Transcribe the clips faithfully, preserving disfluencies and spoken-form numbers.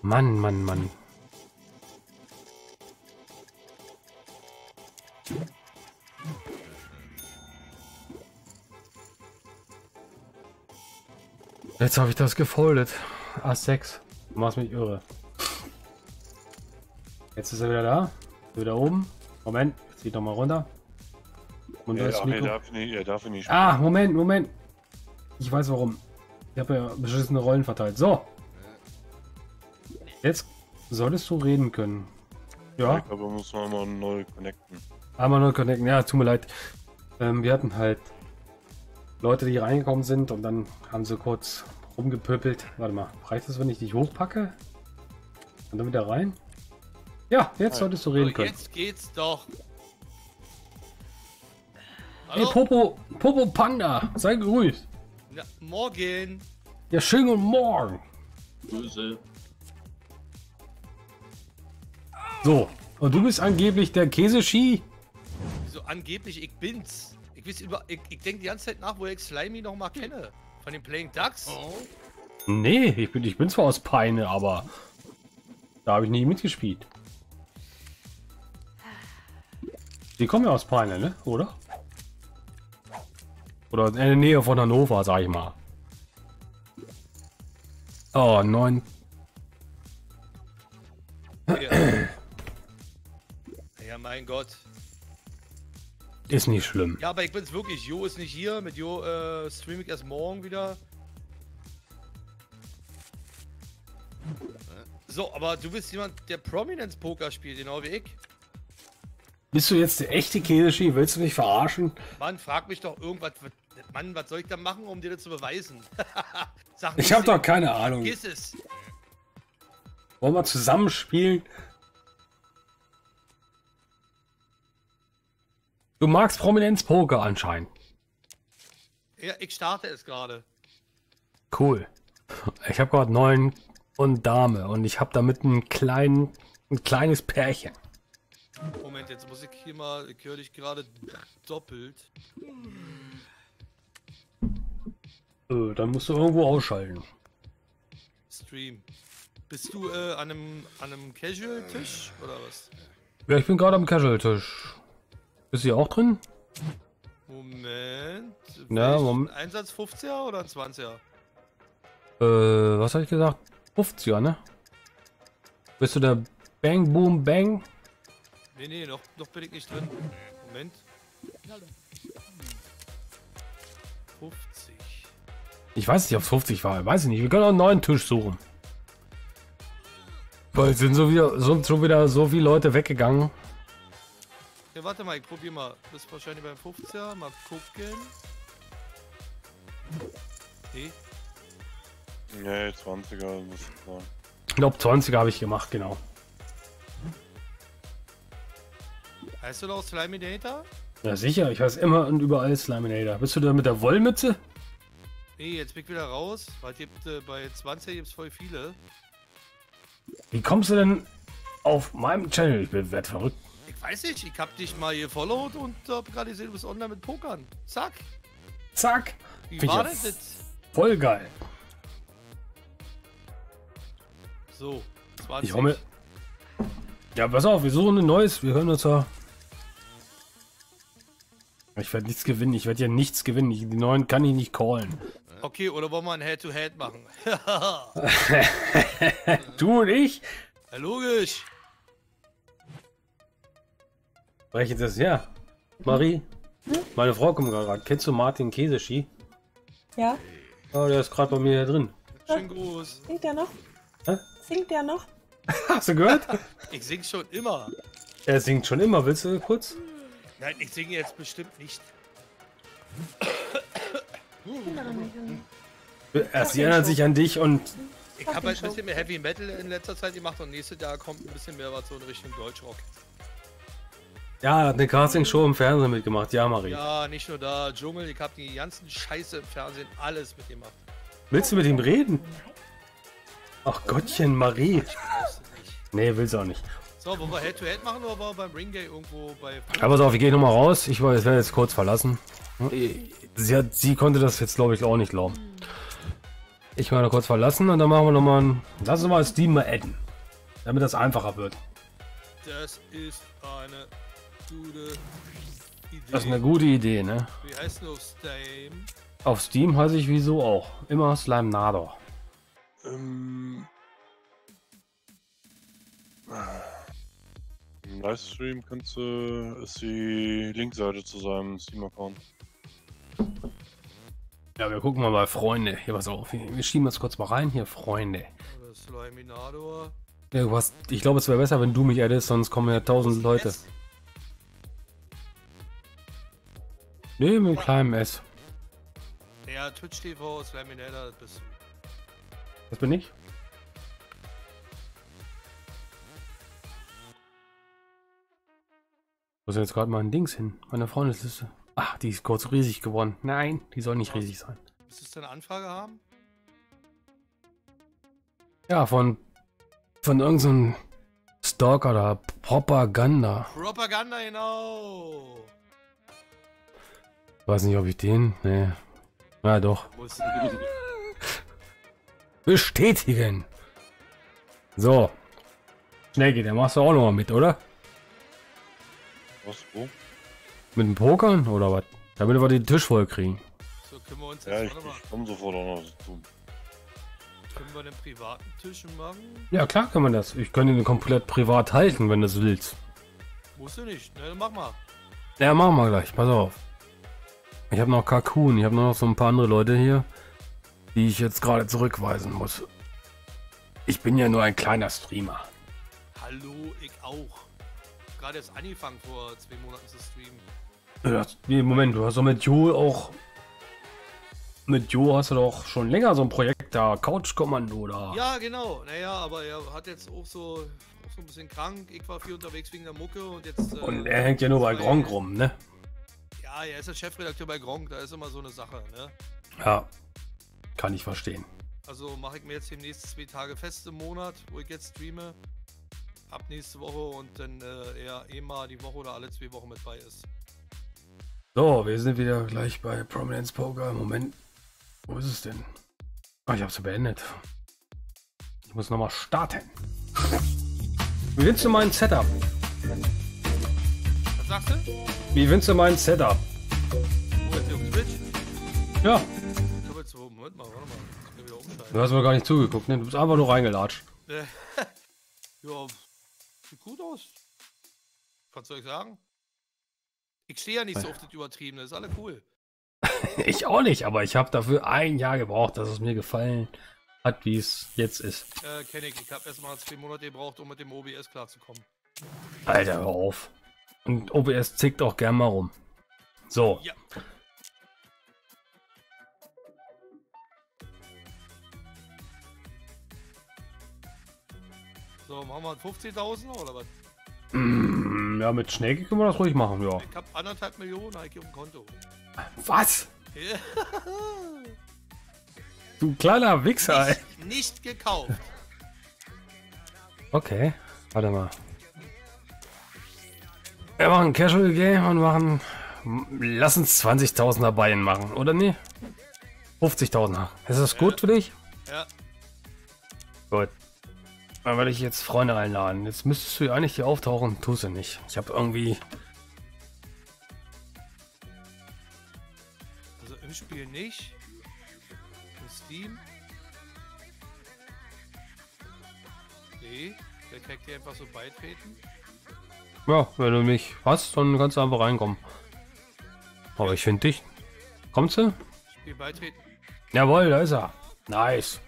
Mann, Mann, Mann. Jetzt habe ich das gefoldet. Ass sechs. Du machst mich irre. Jetzt ist er wieder da. Wieder oben. Moment, ich zieh doch mal runter. Und Ja, das ach, er Mikro. darf nicht, er darf nicht. Ah, Moment, Moment. Ich weiß warum. Ich habe ja beschissene Rollen verteilt. So. Jetzt solltest du reden können. Ja. Ich glaube, muss man mal neu connecten. Einmal neu connecten. Ja, tut mir leid. Ähm, wir hatten halt Leute, die reingekommen sind und dann haben sie kurz rumgepöpelt. Warte mal, reicht es, wenn ich dich hochpacke? Und dann wieder rein? Ja, jetzt solltest du reden So, können. jetzt geht's doch. Hey, Hallo? Popo, Popo Panda, sei gegrüßt. Ja, morgen. Ja, schönen guten Morgen. Grüße. So, und du bist angeblich der Käseski? So angeblich, ich bin's. Ich, weiß über, ich, ich denke die ganze Zeit nach, wo ich Slimy noch mal kenne. Von den Playing Ducks. Nee, ich bin, ich bin zwar aus Peine, aber da habe ich nie mitgespielt. Die kommen ja aus Peine, ne? Oder? Oder in der Nähe von Hannover, sag ich mal. Oh, neun. Ja. Ja, mein Gott. Ist nicht schlimm. Ja, aber ich bin's wirklich. Jo ist nicht hier. Mit Jo äh, stream ich erst morgen wieder. So, aber du bist jemand, der Prominence Poker spielt, genau wie ich. Bist du jetzt der echte Käseski? Willst du mich verarschen? Mann, frag mich doch irgendwas. Mann, was soll ich da machen, um dir das zu beweisen? Sag Ich habe doch keine Ahnung. Vergiss es. Wollen wir zusammen spielen? Du magst Prominenz Poker anscheinend. Ja, ich starte es gerade. Cool. Ich habe gerade neun und Dame und ich habe damit einen kleinen, ein kleines Pärchen. Moment, jetzt muss ich hier mal, ich höre dich gerade doppelt. Äh, dann musst du irgendwo ausschalten. Stream. Bist du äh, an einem, an einem Casual-Tisch oder was? Ja, ich bin gerade am Casual-Tisch. Bist du hier auch drin? Moment. Na, Welch- Moment. ein Einsatz fünfziger oder ein zwanziger? Äh, was habe ich gesagt? fünfziger, ne? Bist du der Bang Boom Bang? Nee, nee, noch, noch bin ich nicht drin. Moment. fünfzig. Ich weiß nicht, ob es fünfzig war. Weiß ich nicht. Wir können auch einen neuen Tisch suchen. Weil es sind so wieder, sind schon wieder so viele Leute weggegangen. Ja, warte mal, ich probier mal. Das ist wahrscheinlich beim fünfziger. Mal gucken. Nee. Nee, zwanziger muss ich sagen. Ich glaube, zwanziger habe ich gemacht, genau. Heißt du noch Sliminator? Ja, sicher. Ich weiß immer und überall Sliminator. Bist du da mit der Wollmütze? Nee, jetzt bin ich wieder raus. Weil es gibt, äh, bei zwanzig gibt es voll viele. Wie kommst du denn auf meinem Channel? Ich werd verrückt. Ich weiß nicht, ich hab dich mal gefollowt und hab gerade gesehen, du bist online mit Pokern. Zack. Zack. Wie Find ich war ja denn das? Voll geil. So, zwanzig. Ich hau mir. Ja, pass auf, wir suchen ein neues. Wir hören uns ja. Ich werde nichts gewinnen. Ich werde ja nichts gewinnen. Ich, die neuen kann ich nicht callen. Okay, oder wollen wir ein Head-to-Head machen? Du und ich? Ja, logisch. Breche das ja. Marie, meine Frau kommt gerade. Kennst du Martin Käseski? Ja, Oh, der ist gerade bei mir hier drin. Schönen Gruß. singt der noch? Hä? Singt der noch? Hast du gehört? Ich sing schon immer. Er singt schon immer. Willst du kurz? Nein, ich singe jetzt bestimmt nicht. Er sie erinnert sich an dich und Ich habe halt ein bisschen mehr Heavy Metal in letzter Zeit gemacht und nächstes Jahr kommt ein bisschen mehr was so in Richtung Deutschrock. ja, er hat eine Castingshow im Fernsehen mitgemacht. Ja, Marie. Ja, nicht nur da, Dschungel, ich habe die ganzen Scheiße im Fernsehen alles mitgemacht. Willst du mit ihm reden? Ach Gottchen, Marie. Brauchst du nicht. Nee, will's auch nicht. So, wollen wir Head-to-Head machen oder wollen wir beim Ring Day irgendwo bei... Aber pass auf, ich gehe nochmal raus. Ich werde jetzt kurz verlassen. Sie, hat, sie konnte das jetzt, glaube ich, auch nicht glauben. Ich mal noch kurz verlassen und dann machen wir noch mal ein... Lass uns mal Steam mal adden. Damit das einfacher wird. Das ist eine gute Idee. Das ist eine gute Idee, ne? Wie heißt du auf Steam? Auf Steam heiße ich wieso auch. Immer Slime Nador. Ähm. Im Livestream kannst du, ist die Linkseite zu seinem Steam-Account. Ja, wir gucken mal bei Freunde. Hier, pass auf. Wir schieben das kurz mal rein. Hier, Freunde. Oder Sliminador. Ja, du hast, ich glaube, es wäre besser, wenn du mich addest, sonst kommen ja tausend Leute. S? Nee, mit einem kleinen S. Ja, Twitch T V, Sliminator, das bist du. Das bin ich. Wo ist jetzt gerade mal ein Dings hin? Meine Freundesliste. Ach, die ist kurz riesig geworden. Nein, die soll nicht riesig sein. Müsstest du eine Anfrage haben? Ja, von von irgendeinem Stalker oder Propaganda. Propaganda, genau. Weiß nicht, ob ich den. Nee. Na doch. Muss. Bestätigen. So. Schnell geht, der machst du auch noch mal mit, oder? Was, wo? Mit dem Pokern oder was? Damit wir den Tisch voll kriegen. So, können wir uns Ja, jetzt, ich, warte mal, ich komme sofort auch noch dazu. können wir den privaten Tisch machen? Ja, klar kann man das. Ich kann ihn komplett privat halten, wenn du es willst. Musst du nicht, ne, dann mach mal. Ja, machen wir gleich. Pass auf. Ich habe noch Kakun. Ich habe noch so ein paar andere Leute hier, die ich jetzt gerade zurückweisen muss. Ich bin ja nur ein kleiner Streamer. Hallo, ich auch. Gerade erst angefangen vor zwei Monaten zu streamen. Ja, nee, Moment, du hast doch mit Jo auch... Mit Jo hast du doch schon länger so ein Projekt da, Couch-Kommando da. Ja, genau. Naja, aber er hat jetzt auch so, auch so ein bisschen krank. Ich war viel unterwegs wegen der Mucke und jetzt... Äh, Und er hängt ja nur bei zwei- Gronk rum, ne? Ja, er ist der Chefredakteur bei Gronk, da ist immer so eine Sache, ne? Ja, kann ich verstehen. Also mache ich mir jetzt demnächst zwei Tage fest im Monat, wo ich jetzt streame. Ab nächste Woche und dann äh, er eh mal die Woche oder alle zwei Wochen mit bei ist. So, wir sind wieder gleich bei Prominence Poker. Moment, wo ist es denn? Ah, ich habe es beendet. Ich muss nochmal starten. Wie findest du mein Setup? Was sagst du? Wie findest du mein Setup? Wo jetzt hier auf Twitch? Ja, Ich hab jetzt so, Moment mal, warte mal. Ich kann wieder umsteigen. du hast mir gar nicht zugeguckt, ne? Du bist einfach nur reingelatscht. Äh, ja, sieht gut aus. Was soll ich sagen? Ich stehe ja nicht so auf das Übertriebene, ist alle cool. Ich auch nicht, aber ich habe dafür ein Jahr gebraucht, dass es mir gefallen hat, wie es jetzt ist. Äh, kenn ich. Ich habe erstmal zwei Monate gebraucht, um mit dem O B S klarzukommen. Alter, hör auf. Und O B S zickt auch gern mal rum. So. Ja. So, machen wir fünfzehntausend oder was? Mm, ja, mit Schnecke können wir das ruhig machen, ja. Ich habe anderthalb Millionen eigentlich auf dem Konto. Was? Ja. Du kleiner Wichser, ey. Nicht, nicht gekauft. Okay, warte mal. Wir machen Casual Game und machen... Lass uns zwanzigtausender Beinen machen, oder nee? fünfzigtausender. Ist das gut für dich? Ja. Gut. Dann werde ich jetzt Freunde einladen. Jetzt müsstest du ja eigentlich hier auftauchen. Tust du nicht. Ich habe irgendwie... Also im Spiel nicht. In Steam. Nee. Der kann dir einfach so beitreten. Ja, wenn du mich hast, dann kannst du einfach reinkommen. Aber ich finde dich. Kommst du? Spiel beitreten. Jawohl, da ist er. Nice.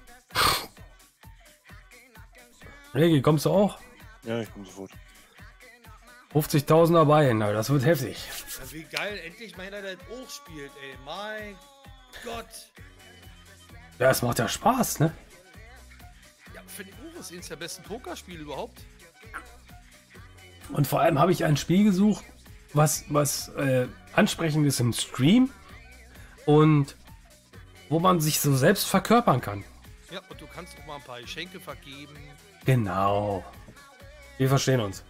Regi, kommst du auch? Ja, ich komme sofort. fünfzigtausender Beinen, aber das wird heftig. Ja, wie geil, endlich mal einer, der das auch spielt, ey. Mein Gott. Ja, es macht ja Spaß, ne? Ja, finde ich auch, ist eines der besten Pokerspiele überhaupt. Und vor allem habe ich ein Spiel gesucht, was, was äh, ansprechend ist im Stream und wo man sich so selbst verkörpern kann. Ja, und du kannst auch mal ein paar Geschenke vergeben. Genau. Wir verstehen uns.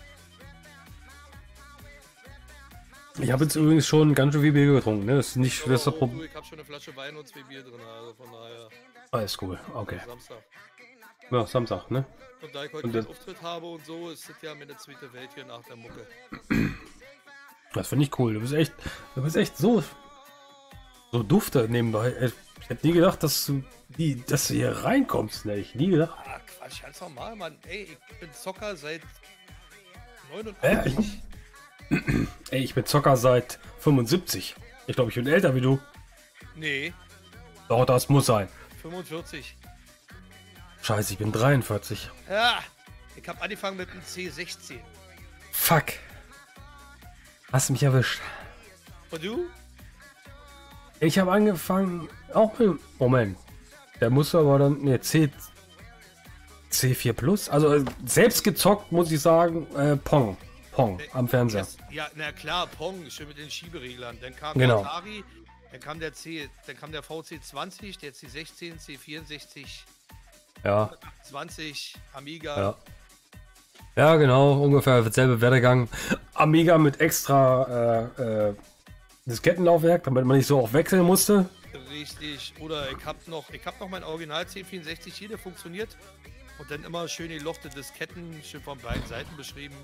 Ich habe jetzt übrigens schon ganz schön viel Bier getrunken, ne? Das ist nicht das, ist das Oh, Problem. du, ich habe schon eine Flasche Wein und zwei Bier drin, also von daher. Alles cool, okay. Samstag. Ja, Samstag, ne? Und da ich heute Und keinen das- Auftritt habe und so, ist das ja meine zweite Welt hier nach der Mucke. Das finde ich cool. Du bist echt, du bist echt so, so dufte nebenbei. Ich hätte nie gedacht, dass du, die, dass du hier reinkommst. Ne? Ich nie gedacht. Ah, Quatsch, ganz normal, Mann. Ey, ich bin Zocker seit Äh, neunundachtzig. Ey, ich bin Zocker seit fünfundsiebzig. Ich glaube, ich bin älter wie du. Nee, Doch, das muss sein. fünfundvierzig. Scheiße, ich bin dreiundvierzig. Ja, ich habe angefangen mit dem C sechzehn. Fuck. Hast mich erwischt. Und du? Ich habe angefangen, auch mit, Moment. Der muss aber dann, ne, C, C vier Plus. Also äh, selbst gezockt, muss ich sagen, äh, Pong. Pong am Fernseher. Das, ja, na klar, Pong, schön mit den Schiebereglern. Dann kam Genau. der Atari, dann kam der C, dann kam der V C zwanzig, der C sechzehn, C vierundsechzig, Ja, zwanzig, Amiga. ja. Ja, genau, ungefähr derselbe Werdegang. Amiga mit extra äh, äh, Diskettenlaufwerk, damit man nicht so auch wechseln musste. Richtig. Oder ich hab noch, ich hab noch mein Original C vierundsechzig hier, der funktioniert. Und dann immer schön gelochte Disketten, schön von beiden Seiten beschrieben.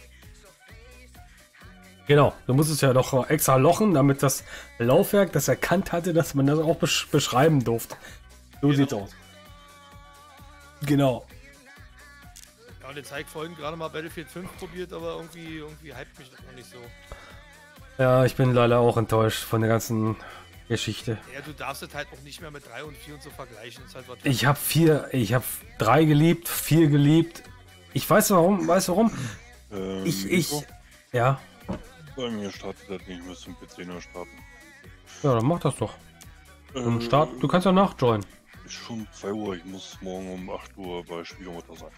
Genau, du musstest ja doch extra lochen, damit das Laufwerk das erkannt hatte, dass man das auch besch beschreiben durfte. So Genau. sieht's aus. Genau. Ja, und jetzt habe ich vorhin gerade mal Battlefield fünf probiert, aber irgendwie, irgendwie hypt mich das noch nicht so. Ja, ich bin leider auch enttäuscht von der ganzen Geschichte. Ja, du darfst es halt auch nicht mehr mit drei und vier und so vergleichen. Das ist halt was Ich habe vier, ich habe drei geliebt, vier geliebt. Ich weiß warum, weißt du warum? Ähm, Ich, ich, Nico, ja, bei mir startet das nicht, ich muss zum P C neu starten. ja, dann mach das doch. Und Äh, Start, du kannst ja nachjoinen. Ist schon zwei Uhr, ich muss morgen um acht Uhr bei Schwiegermutter sein.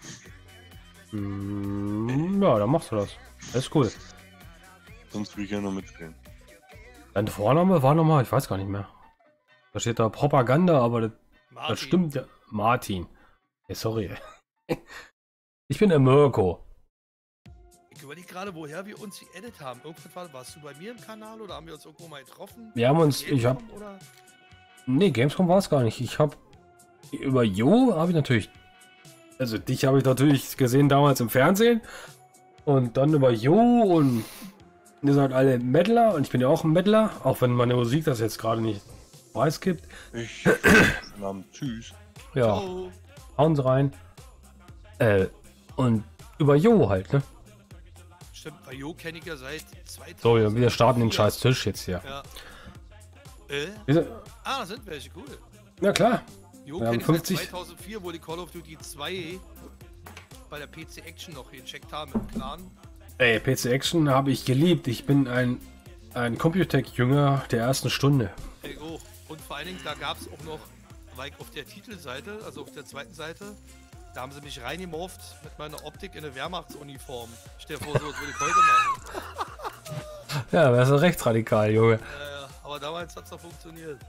Hm, ja, dann machst du das. Das ist cool. Sonst will ich gerne mitspielen. Dein Vorname war nochmal, ich weiß gar nicht mehr. Da steht da Propaganda, aber das, Martin. das stimmt ja. Martin. Hey, sorry. Ich bin der Mirko. Ich überlege gerade, woher wir uns geedit haben. Irgendwann war, warst du bei mir im Kanal oder haben wir uns irgendwo mal getroffen? Wir haben uns, ich hab, Gamescom oder? nee, Gamescom war es gar nicht. Ich habe über Jo habe ich natürlich, also dich habe ich natürlich gesehen damals im Fernsehen und dann über Jo und ihr seid alle Mettler und ich bin ja auch ein Mettler, auch wenn meine Musik das jetzt gerade nicht preisgibt. Ich, Namen, tschüss. Ja, Ciao. hauen sie rein. Äh, und über Jo halt, ne? Stimmt, bei Jo kenne ich ja seit zweitausend. So, wir wir starten den scheiß Tisch jetzt hier. Ja. Äh? Wir sind- Ah, da sind welche, cool. Na klar. Jo Wir haben kenne ich seit fünfzig. zweitausendvier, wo die Call of Duty zwei bei der P C Action noch gecheckt haben im Clan. Ey, P C Action habe ich geliebt. Ich bin ein, ein Computec-Jünger der ersten Stunde. Ey, oh. Und vor allen Dingen, da gab es auch noch, war ich auf der Titelseite, also auf der zweiten Seite, da haben sie mich reingemorft mit meiner Optik in eine Wehrmachtsuniform. Stell dir vor, so das würde ich heute machen. Ja, das ist rechtsradikal, Junge. Äh, aber damals hat es doch funktioniert.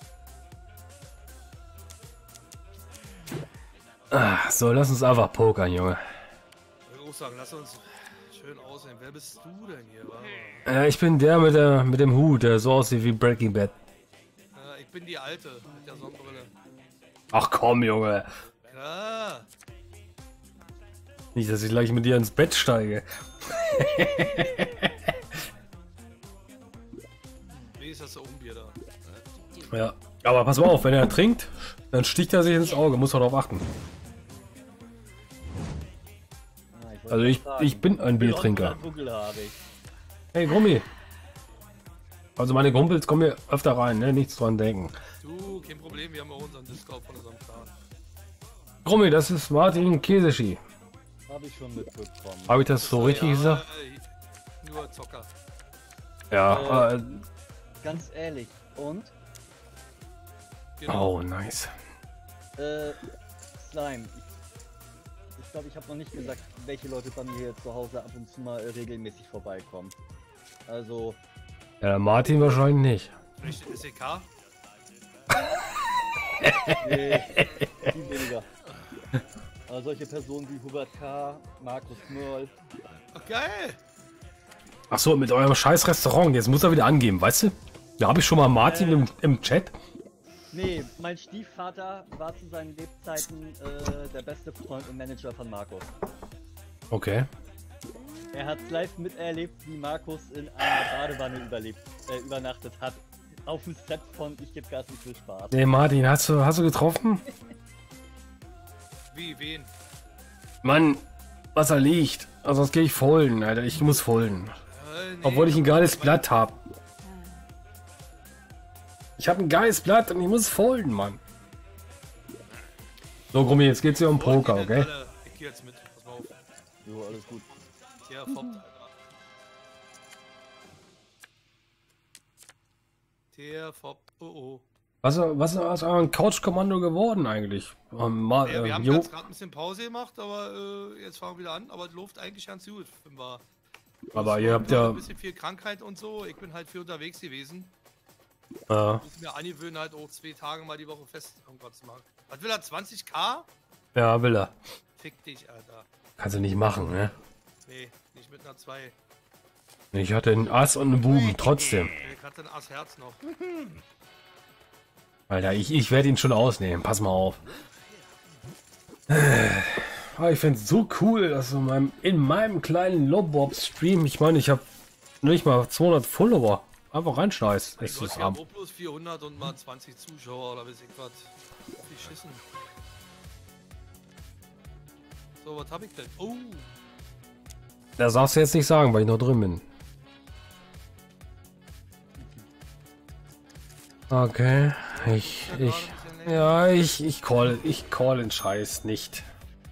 Ah, so, lass uns einfach pokern, Junge. Ich würde auch sagen, lass uns schön aussehen. Wer bist du denn hier? Wa? Äh, ich bin der mit, der mit dem Hut, der so aussieht wie Breaking Bad. Äh, ich bin die Alte mit der Sonnenbrille. Ach komm, Junge. Ja, Nicht, dass ich gleich mit dir ins Bett steige. wie ist das so Unbier da? Ja. Aber pass mal auf, wenn er trinkt, dann sticht er sich ins Auge. Muss er darauf achten. Ja, ich wollte Also ich, sagen, ich bin ein Biertrinker. Dunkelhaarig. Hey, Grummi. Also meine Kumpels kommen hier öfter rein, ne? Nichts dran denken. Du, kein Problem, wir haben auch unseren Discord von unserem Clan. Grummi, das ist Martin Käseschi. Habe ich schon mitbekommen. Habe ich das so richtig ja, gesagt? äh, Nur Zocker. Ja. Äh, Ganz ehrlich. Und? Genau. oh, nice. Äh, Slime. Ich, ich glaube, ich habe noch nicht gesagt, welche Leute bei mir hier zu Hause ab und zu mal äh, regelmäßig vorbeikommen. Also, Ja, der Martin wahrscheinlich nicht. Vielleicht S E K? nee, viel weniger. Aber solche Personen wie Hubert K., Markus Mörl. Ach, geil! Ach so, mit eurem scheiß Restaurant. Jetzt muss er wieder angeben, weißt du? Da habe ich schon mal Martin Äh. im, im Chat. Nee, mein Stiefvater war zu seinen Lebzeiten äh, der beste Freund und Manager von Markus. Okay. Er hat live miterlebt, wie Markus in einer Badewanne überlebt, äh, übernachtet hat. Auf dem Set von Ich geb Gas und viel Spaß. Nee, Martin, hast du, hast du getroffen? Wie, wen? Mann, was er liegt. Also das gehe ich folgen, Alter. Ich muss folgen. Äh, nee, Obwohl ich ein geiles aber- Blatt habe. Ich habe ein geiles Blatt und ich muss folgen, Mann. So, Grummi, jetzt geht's hier um Wollen die Poker, denn okay? alle- Ich geh jetzt mit, pass mal auf. Jo, alles gut. Der foppt, Alter. Der foppt, oh oh. Was, was ist aus eurem Couch-Kommando geworden eigentlich? Ähm, mal, Ja, wir äh, haben jo, jetzt gerade ein bisschen Pause gemacht, aber äh, jetzt fangen wir wieder an. Aber es läuft eigentlich ganz gut. War, aber ihr habt ja... ein bisschen viel Krankheit und so. Ich bin halt viel unterwegs gewesen. Äh, Muss mir angewöhnen, halt auch zwei Tage mal die Woche fest irgendwas zu machen. Was will er? zwanzig K? ja, will er. Fick dich, Alter. Kannst du nicht machen, ne? Nee, nicht mit einer zwei. Ich hatte einen Ass und einen Buben, trotzdem. Ich hatte ein Ass Herz noch. Alter, ich, ich werde ihn schon ausnehmen. Pass mal auf. Äh, aber ich finde es so cool, dass in meinem, in meinem kleinen Lobob-Stream, ich meine, ich habe nicht mal zweihundert Follower. Einfach reinscheiß. Mein Es Gott, ist wir haben arm. auch bloß vierhundert und mal zwanzig Zuschauer oder weiß ich was. Wie schissen. So, was hab ich denn? Oh, Das darfst du jetzt nicht sagen, weil ich noch drin bin. Okay, ich, ja, gerade ich, ein bisschen länger. ja, ich, ich call, ich call den Scheiß nicht.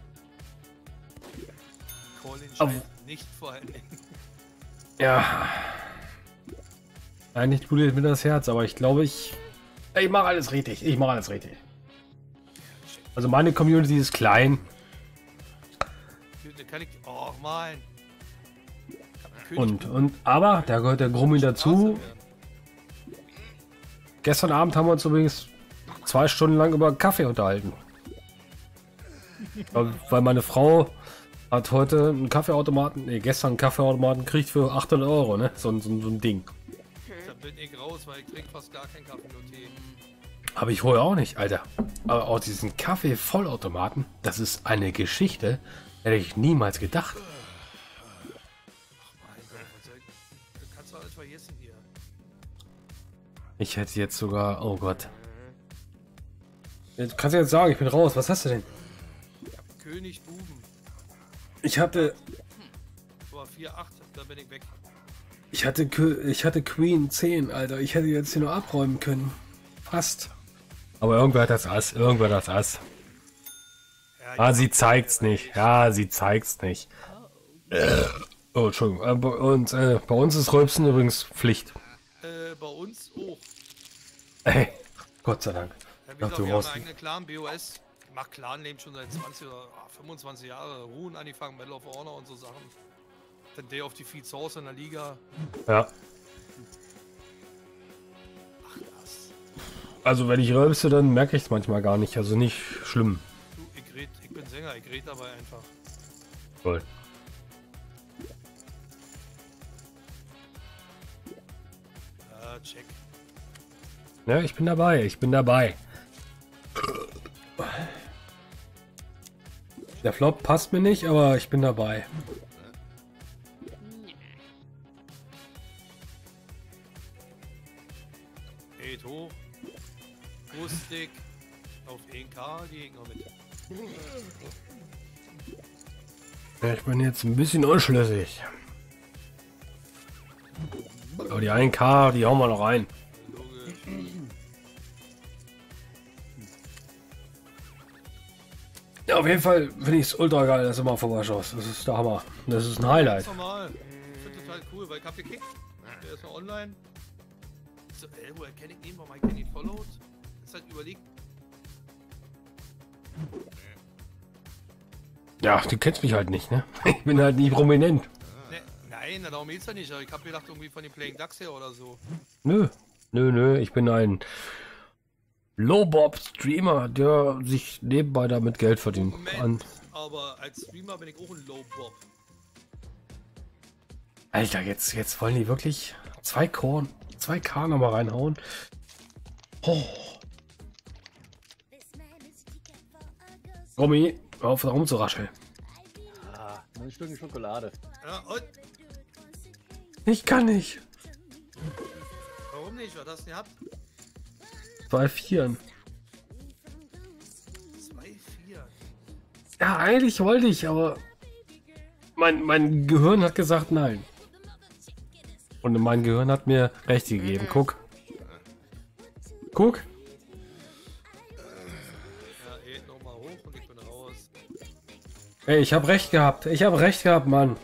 Colin Aber- scheint nicht vor allen Dingen. Ja. Eigentlich blutet mir das Herz, aber ich glaube, ich, ich mache alles richtig. Ich mache alles richtig. Also meine Community ist klein. Da kann ich. Oh, mein. Und, und, aber, da gehört der Grummi dazu. Gestern Abend haben wir uns übrigens zwei Stunden lang über Kaffee unterhalten. Weil weil meine Frau hat heute einen Kaffeeautomaten, nee, gestern einen Kaffeeautomaten gekriegt für achthundert Euro, ne? So, ein- so, ein- so ein Ding. Da bin ich raus, weil ich trinke fast gar keinen Kaffee, nur Tee. Habe ich vorher auch nicht, Alter. Aber aus diesen Kaffee-Vollautomaten, das ist eine Geschichte, hätte ich niemals gedacht. Mein Gott, was soll ich. Du kannst doch alles vergessen hier. Ich hätte jetzt sogar, oh Gott. Jetzt kannst du jetzt sagen, ich bin raus. Was hast du denn? König Buben. Ich hatte, So, vier acht, da bin ich weg. ich hatte, Kö- ich hatte Queen zehn, Alter. Ich hätte jetzt hier nur abräumen können. Fast. Aber irgendwer hat das Ass. Irgendwer hat das Ass. Ja, Ah, ja, sie zeigt's nicht. Ja, sie zeigt's nicht. Äh. Oh, Entschuldigung. Äh, bei- Und äh, bei uns ist Rülpsen übrigens Pflicht. Äh, bei uns auch. Ey, Gott sei Dank. Ja, wie Ach, gesagt, du wir haben brauchst- einen eigenen Clan, B O S. Ich mach Clan-Leben schon seit zwanzig oder ah, fünfundzwanzig Jahren. Ruhen angefangen, Medal of Honor und so Sachen. Dann Day of Defeat Source in der Liga. Ja. Ach, das. Also wenn ich rülpse, dann merke ich es manchmal gar nicht. Also nicht schlimm. Du, ich, red, ich bin Sänger, ich rede dabei einfach. Toll. Ja, check. Ja, ich bin dabei. Ich bin dabei. Der Flop passt mir nicht, aber ich bin dabei. Geht hoch. Rustik. Auf ein K, die Gegner mit. Ja, ich bin jetzt ein bisschen unschlüssig. Aber die ein K, die hauen wir noch rein. Logisch. Ja, auf jeden Fall finde ich es ultra geil, dass du mal vorbeischaust. Das ist der Hammer. Das ist ein Highlight. Ganz normal. Ich finde total cool, weil ich hab gekickt. Der ist noch online. So, ey, woher kenn ich ihn? Warum hab ich den nicht followed? Ist halt überlegt. Ja, du kennst mich halt nicht, ne? Ich bin halt nie prominent. Ne, nein, na, darum geht's ja nicht. Aber ich hab gedacht, irgendwie von den Playing Ducks her oder so. Nö. Nö, nö. Ich bin ein Low-Bob-Streamer, der sich nebenbei damit Geld verdient. Moment, An aber als Streamer bin ich auch ein Low Bob. Alter, jetzt, jetzt wollen die wirklich zwei Korn, zwei K nochmal reinhauen. Oh. Romy, hör auf da rumzurascheln. Ah, nur ein Stück Schokolade. Ja, und? Ich kann nicht. Warum nicht? Was hast du denn gehabt? Zwei Vieren. Zwei, vier. Ja, eigentlich wollte ich, aber mein, mein Gehirn hat gesagt nein. Und mein Gehirn hat mir recht gegeben. Guck. Guck. Ja, eh, nochmal hoch und ich bin raus. Ey, ich habe recht gehabt. Ich habe recht gehabt, Mann.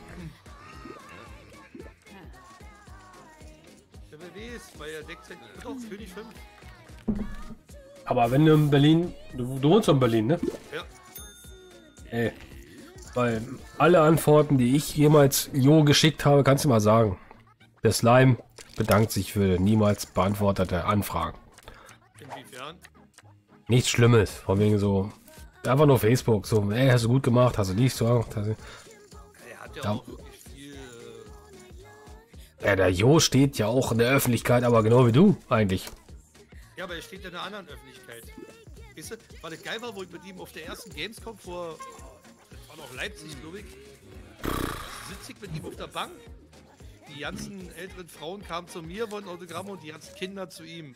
Der W W ist, weil er deckt sich. Doch, König fünf. Aber wenn du in Berlin... Du, du wohnst in Berlin, ne? Ja. Ey. Weil alle Antworten, die ich jemals Jo geschickt habe, kannst du mal sagen. Der Slime bedankt sich für niemals beantwortete Anfragen. Inwiefern? Nichts Schlimmes. Von wegen so... Einfach nur Facebook. So, ey, hast du gut gemacht, hast du dies so. Hast du, Er hat ja, Ja. auch wirklich viel. Äh, ja, der Jo steht ja auch in der Öffentlichkeit, aber genau wie du eigentlich. ja, aber er steht in einer anderen Öffentlichkeit. Weißt du, weil das geil war, wo ich mit ihm auf der ersten Gamescom vor. Das war noch Leipzig, glaube ich. Sitze ich mit ihm auf der Bank. Die ganzen älteren Frauen kamen zu mir, wollten Autogramme und die ganzen Kinder zu ihm.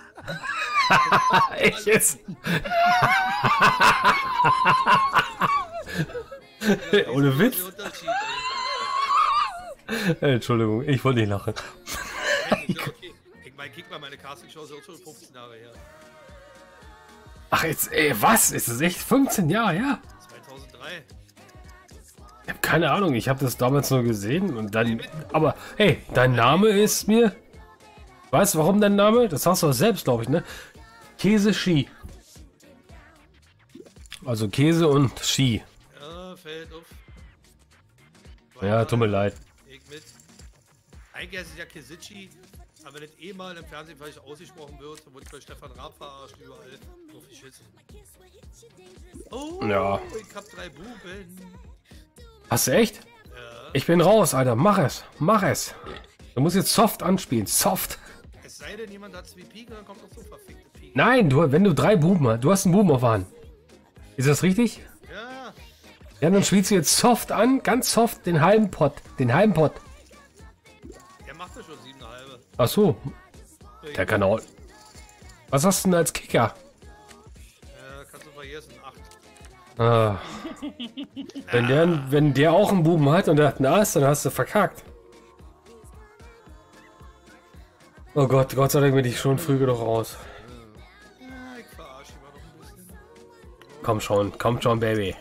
Echt jetzt? Ohne Witz? Der Unterschied, Äh, Entschuldigung, ich wollte nicht lachen. ey. Ja, okay. Ich meine, kick mal, meine Castingshow ist auch schon fünfzehn Jahre her. Ach jetzt, ey, was? Ist es echt fünfzehn Jahre, ja? zweitausenddrei. Ich habe keine Ahnung, ich habe das damals nur gesehen und dann... Aber, hey, dein Name ist mir... Weißt du, warum dein Name? Das sagst du auch selbst, glaube ich, ne? Käse Ski. Also Käse und Ski. Ja, fällt auf. Ja, tut mir leid. Ich mit. Eigentlich heißt es ja Kesici, aber wenn das eh mal im Fernsehen falsch ausgesprochen wird, dann wurde ich bei Stefan Raab verarscht überall. So viel Schiss. Oh, Ja. ich hab drei Buben. Hast du echt? Ja. Ich bin raus, Alter. Mach es. Mach es. Du musst jetzt soft anspielen. Soft. Es sei denn, jemand hat zwei Piken, dann kommt noch so verfickte Piken. Nein, du, wenn du drei Buben hast. Du hast einen Buben auf der Hand. Ist das richtig? Ja, Ja, dann spielst du jetzt soft an. Ganz soft den halben Pott. Den halben Pott. er macht ja schon sieben halbe. Ach so. Der kann auch... Was hast du denn als Kicker? Ja, kannst du vergessen. acht. Ah. Wenn der, wenn der auch einen Buben hat und der hat einen Ass, dann hast du verkackt. Oh Gott, Gott sei Dank bin ich schon früh genug raus. Ja, ich verarsche ihn mal noch ein bisschen. Komm schon, komm schon, Baby.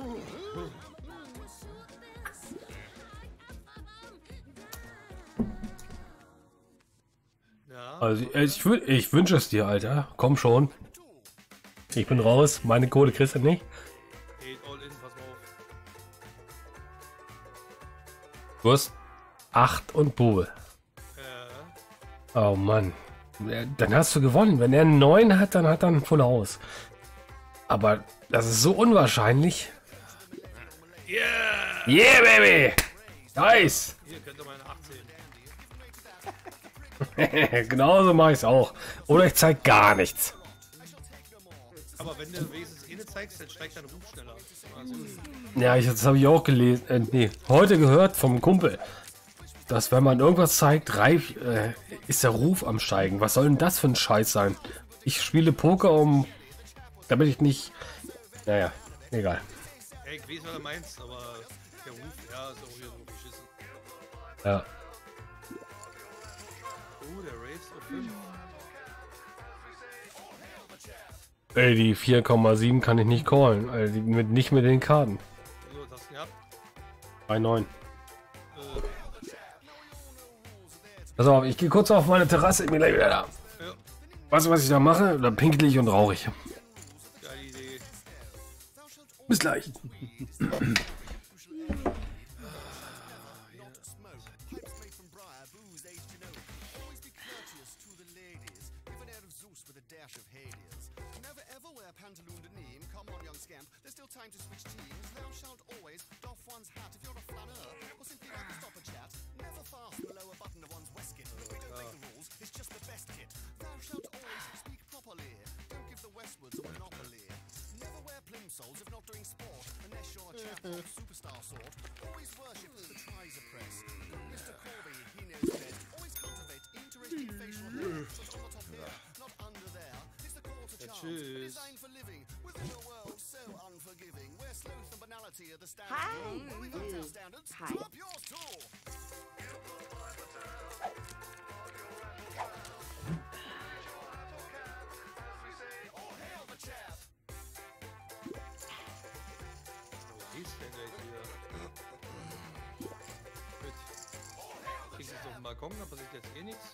Ja, Also ich, wün- ich wünsche es dir, Alter. Komm schon. Ich bin raus. Meine Kohle kriegst du nicht. geht all in, pass mal auf. Du hast acht und Bube. Ja. Oh Mann. Ja, dann hast du gewonnen. Wenn er einen neun hat, dann hat er ein Full Haus. Aber das ist so unwahrscheinlich. Yeah! Yeah, Baby! Nice! Hier könnt ihr meine achtzehn. Genauso mache ich es auch. Oder ich zeige gar nichts. Aber wenn du wenigstens eine zeigst, dann steigt dein Ruf schneller. Also, Ja, ich, das habe ich auch gelesen. Äh, nee, heute gehört vom Kumpel, dass wenn man irgendwas zeigt, reif, äh, ist der Ruf am Steigen. Was soll denn das für ein Scheiß sein? Ich spiele Poker, um, damit ich nicht... Naja, egal. ey, ich weiß, was du meinst, aber der Ruf, ja, ist auch hier so beschissen. Ja. Oh, der Race auf fünf. Ey, die vier Komma sieben kann ich nicht callen. Also die mit, nicht mit den Karten. So, was hast du gehabt? drei Komma neun. Äh, Pass auf, ich gehe kurz auf meine Terrasse, ich bin gleich wieder da. ja, Weißt du, was ich da mache? Da pinkle ich und rauche ich. geile Idee. Bis gleich. souls if not doing sport. Unless you're a chap of superstar sort. Always worship the Trizer press. Mister Corby, he knows best. Always cultivate interesting facial hair. Just on the top here, not under there. It's the call to chance. Tschüss. Designed for living within a world so unforgiving. Where sloth and banality are the standard. Well, we've upped our standards. Hi. So up yours too. All hail the chap. Wie ist denn gleich wieder? Gut. Kriegst jetzt auf den Balkon, da passiert jetzt eh nichts.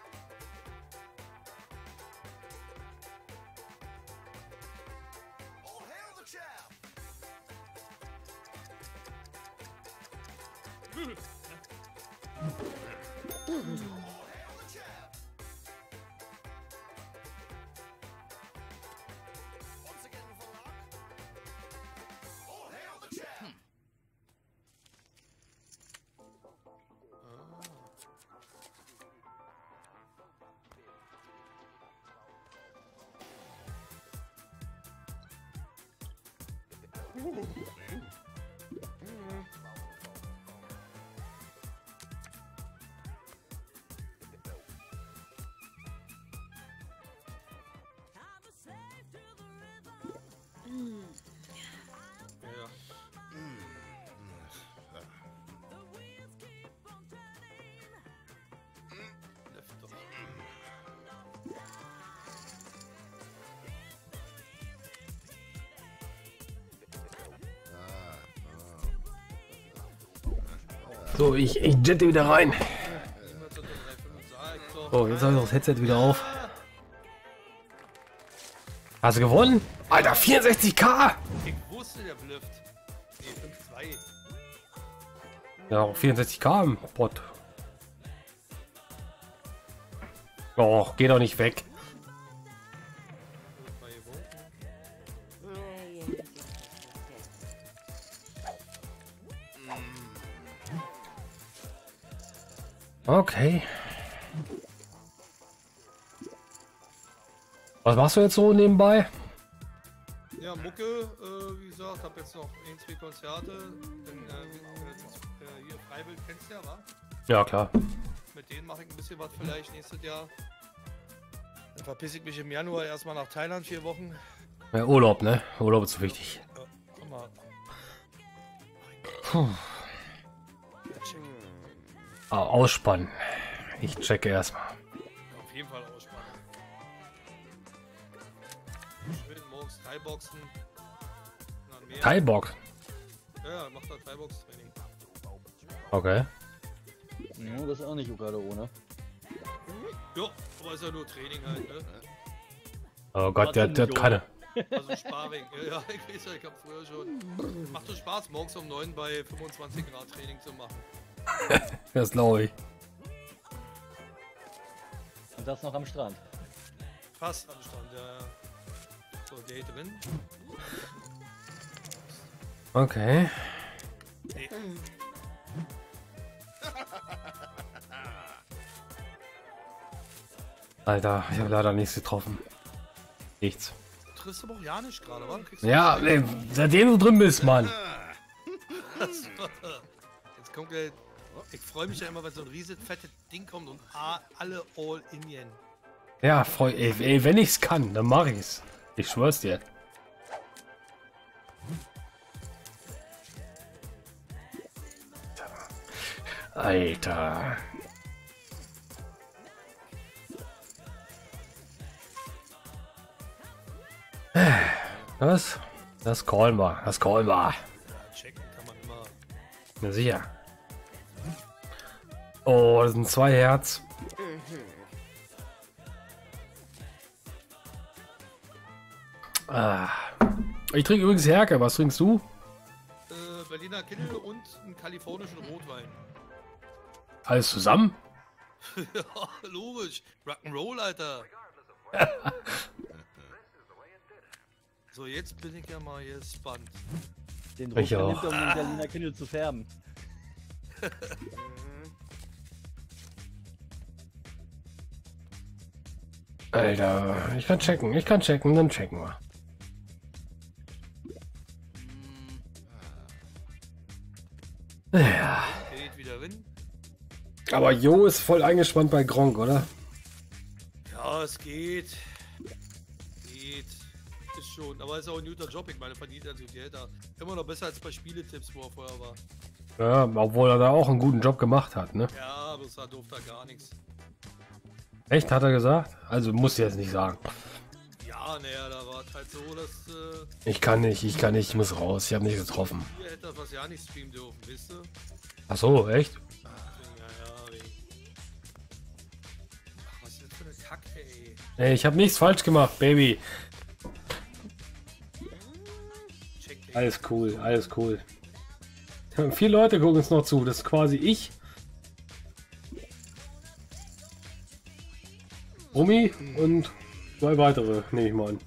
All hail the chap. All hail the chap. Once again for luck. All hail the chap. Ja, ja. Läuft doch. So, ich, ich jette wieder rein. Niemals unter drei Komma fünf sagt doch. Oh, jetzt habe ich das Headset wieder auf. Hast du gewonnen? Alter, vierundsechzig K! Ich wusste, der blufft. Nee, fünf zwei. Ja, vierundsechzig K im Bot. Oh, geh doch nicht weg. Mal gewonnen. Okay. Was machst du jetzt so nebenbei? Ja, Mucke, äh, wie gesagt, hab jetzt noch ein, zwei Konzerte. Dann, äh, äh, hier Freiwild kennst du ja, wa? Ja, klar. Mit denen mache ich ein bisschen was vielleicht nächstes Jahr. Dann verpiss ich mich im Januar erstmal nach Thailand, vier Wochen. Ja, Urlaub, ne? Urlaub ist so wichtig. Ja, guck mal. Puh. Ah, ausspannen. Ich checke erstmal. Auf jeden Fall ausspannen. Schön morgens Thai-Boxen. Dann mehr. Thai-Box. Ja, macht da Thai-Box-Training. Okay. Ja, das ist auch nicht gerade ohne. Ja, aber ist ja nur Training halt, ne? Oh Gott, der, der hat keine. Also Sparring. Ja, ja, ich weiß ja, ich hab früher schon. Macht doch Spaß, morgens um neun bei fünfundzwanzig Grad Training zu machen. Das glaube ich. Und das noch am Strand. Fast am Strand, ja. So, Gate drin. Okay. Nee. Alter, ich habe leider nichts getroffen. Nichts. Du triffst aber auch ja nicht gerade, wa? Kriegst Ja, ey, seitdem du drin bist, Mann. Jetzt kommt der. Ich freue mich ja immer, wenn so ein riesen fettes Ding kommt und A, alle all Indian. Ja, freu, ey, ey, wenn ich's kann, dann mach ich's. Ich schwör's dir. Alter. Was? Das callen wir. Das callen wir. Ja, checken kann man immer. Na sicher. Oh, das sind zwei Herz. Ah. Ich trinke übrigens Herke. Was trinkst du? Äh, Berliner Kindle und einen kalifornischen Rotwein. Alles zusammen? Ja, logisch. Rock'n'Roll, Alter. So, jetzt bin ich ja mal hier gespannt. Den Ich Druck auch. nimmt er, um den Berliner Kindle zu färben. Alter, ich kann checken. Ich kann checken, dann checken wir. Ja. Geht wieder rein. Aber Jo ist voll eingespannt bei Gronk, oder? Ja, es geht. Geht. Ist schon. Aber ist auch ein guter Job. Ich meine, verdient er so Geld da. Immer noch besser als bei Spieletipps, wo er vorher war. Ja, obwohl er da auch einen guten Job gemacht hat, ne? Ja, bloß da durfte er gar nichts. Echt, hat er gesagt? Also muss ich jetzt nicht sagen. Ja, naja, da war es halt so, dass äh, Ich kann nicht, ich kann nicht, ich muss raus. Ich habe nicht getroffen. ihr hättet was ja nicht streamen dürfen, wisst ihr? Ach so, echt? Ja, ja, wegen. Ach, was ist denn für eine Kacke, ey? Ey, ich habe nichts falsch gemacht, Baby. Check den. Alles cool, alles cool. Vier Leute gucken uns noch zu. Das ist quasi ich. Omi und zwei weitere, nehme ich mal an.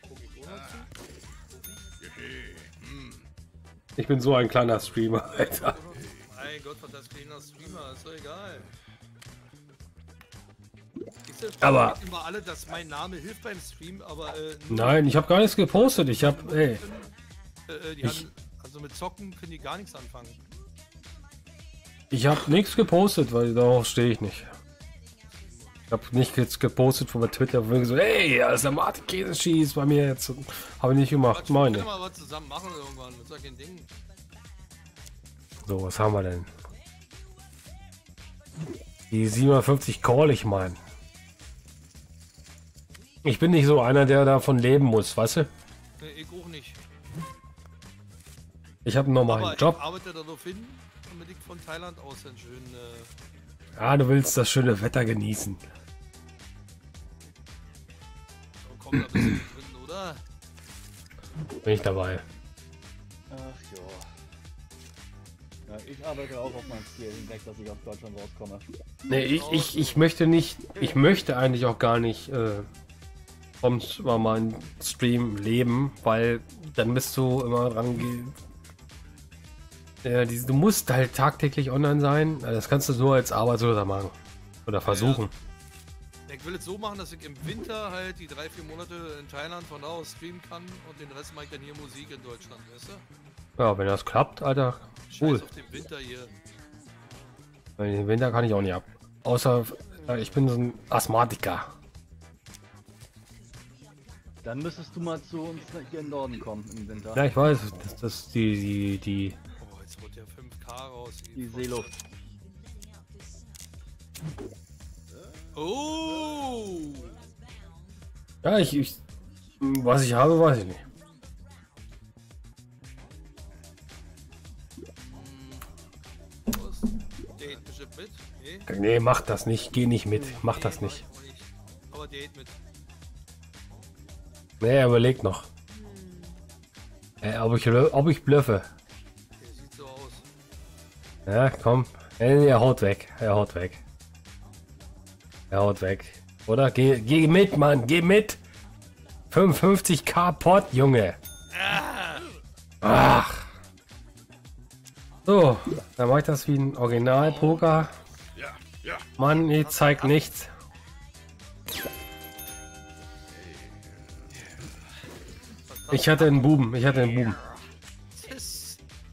Ich bin so ein kleiner Streamer, Alter. Mein Gott, was das kleiner Streamer, ist doch egal. Ich sag, Aber- immer alle, dass mein Name hilft beim Stream, aber äh, Nein, ich habe gar nichts gepostet. Ich habe, ey, äh, die Ich- haben, also mit Zocken können die gar nichts anfangen. ich habe nichts gepostet, weil darauf stehe ich nicht. Ich habe nicht jetzt gepostet von Twitter, wo ich so, ey, da ist der Martin Käse schießt bei mir jetzt. Habe ich nicht gemacht, Quatsch, wir können meine. mal was zusammen machen irgendwann, das ist ja kein Ding. So, was haben wir denn? Die siebenundfünfzig Call, ich mein. Ich bin nicht so einer, der davon leben muss, weißt du? Nee, ich auch nicht. Ich habe einen normalen Aber Job. ich arbeite darauf hin, damit ich von Thailand aus dann schön äh, Ja, du willst das schöne Wetter genießen. kommt ein bisschen drin, oder? Bin ich dabei. Ach ja. Ja, ich arbeite auch auf mein Ziel hinweg, dass ich aus Deutschland rauskomme. Nee, ich, ich, ich möchte nicht, ich möchte eigentlich auch gar nicht äh, vom normalen Stream leben, weil dann bist du immer dran ge äh, diese, du musst halt tagtäglich online sein. Das kannst du nur als Arbeitsloser machen. Oder versuchen. Ich will es so machen, dass ich im Winter halt die drei, vier Monate in Thailand von da aus streamen kann und den Rest mache ich dann hier Musik in Deutschland, weißt du? Ja, wenn das klappt, Alter, Scheiß cool. auf den Winter hier. Weil Den Winter kann ich auch nicht ab. Außer, äh, ich bin so ein Asthmatiker. Dann müsstest du mal zu uns hier in Norden kommen im Winter. Ja, ich weiß, das, das die, die, die. Oh, jetzt holt der fünf K raus. Die Seeluft. Oh! Ja, ich, ich. Was ich habe, weiß ich nicht. Was? Date bestimmt mit? Nee? Nee, mach das nicht, geh nicht mit, mach Nee, das nicht. ich auch nicht. Aber Date mit. Nee, er überlegt noch. Äh, ob ich, ob ich bluffe. Der sieht so aus. Ja, komm. Nee, er haut weg. Er haut weg. Er haut weg. Oder? Geh, geh mit, Mann. Geh mit. fünfundfünfzig K Pot, Junge. Ach. So, dann mach ich das wie ein Original-Poker. Ja, ja. Mann, ich zeig nichts. Ich hatte einen Buben. Ich hatte einen Buben. Tschüss.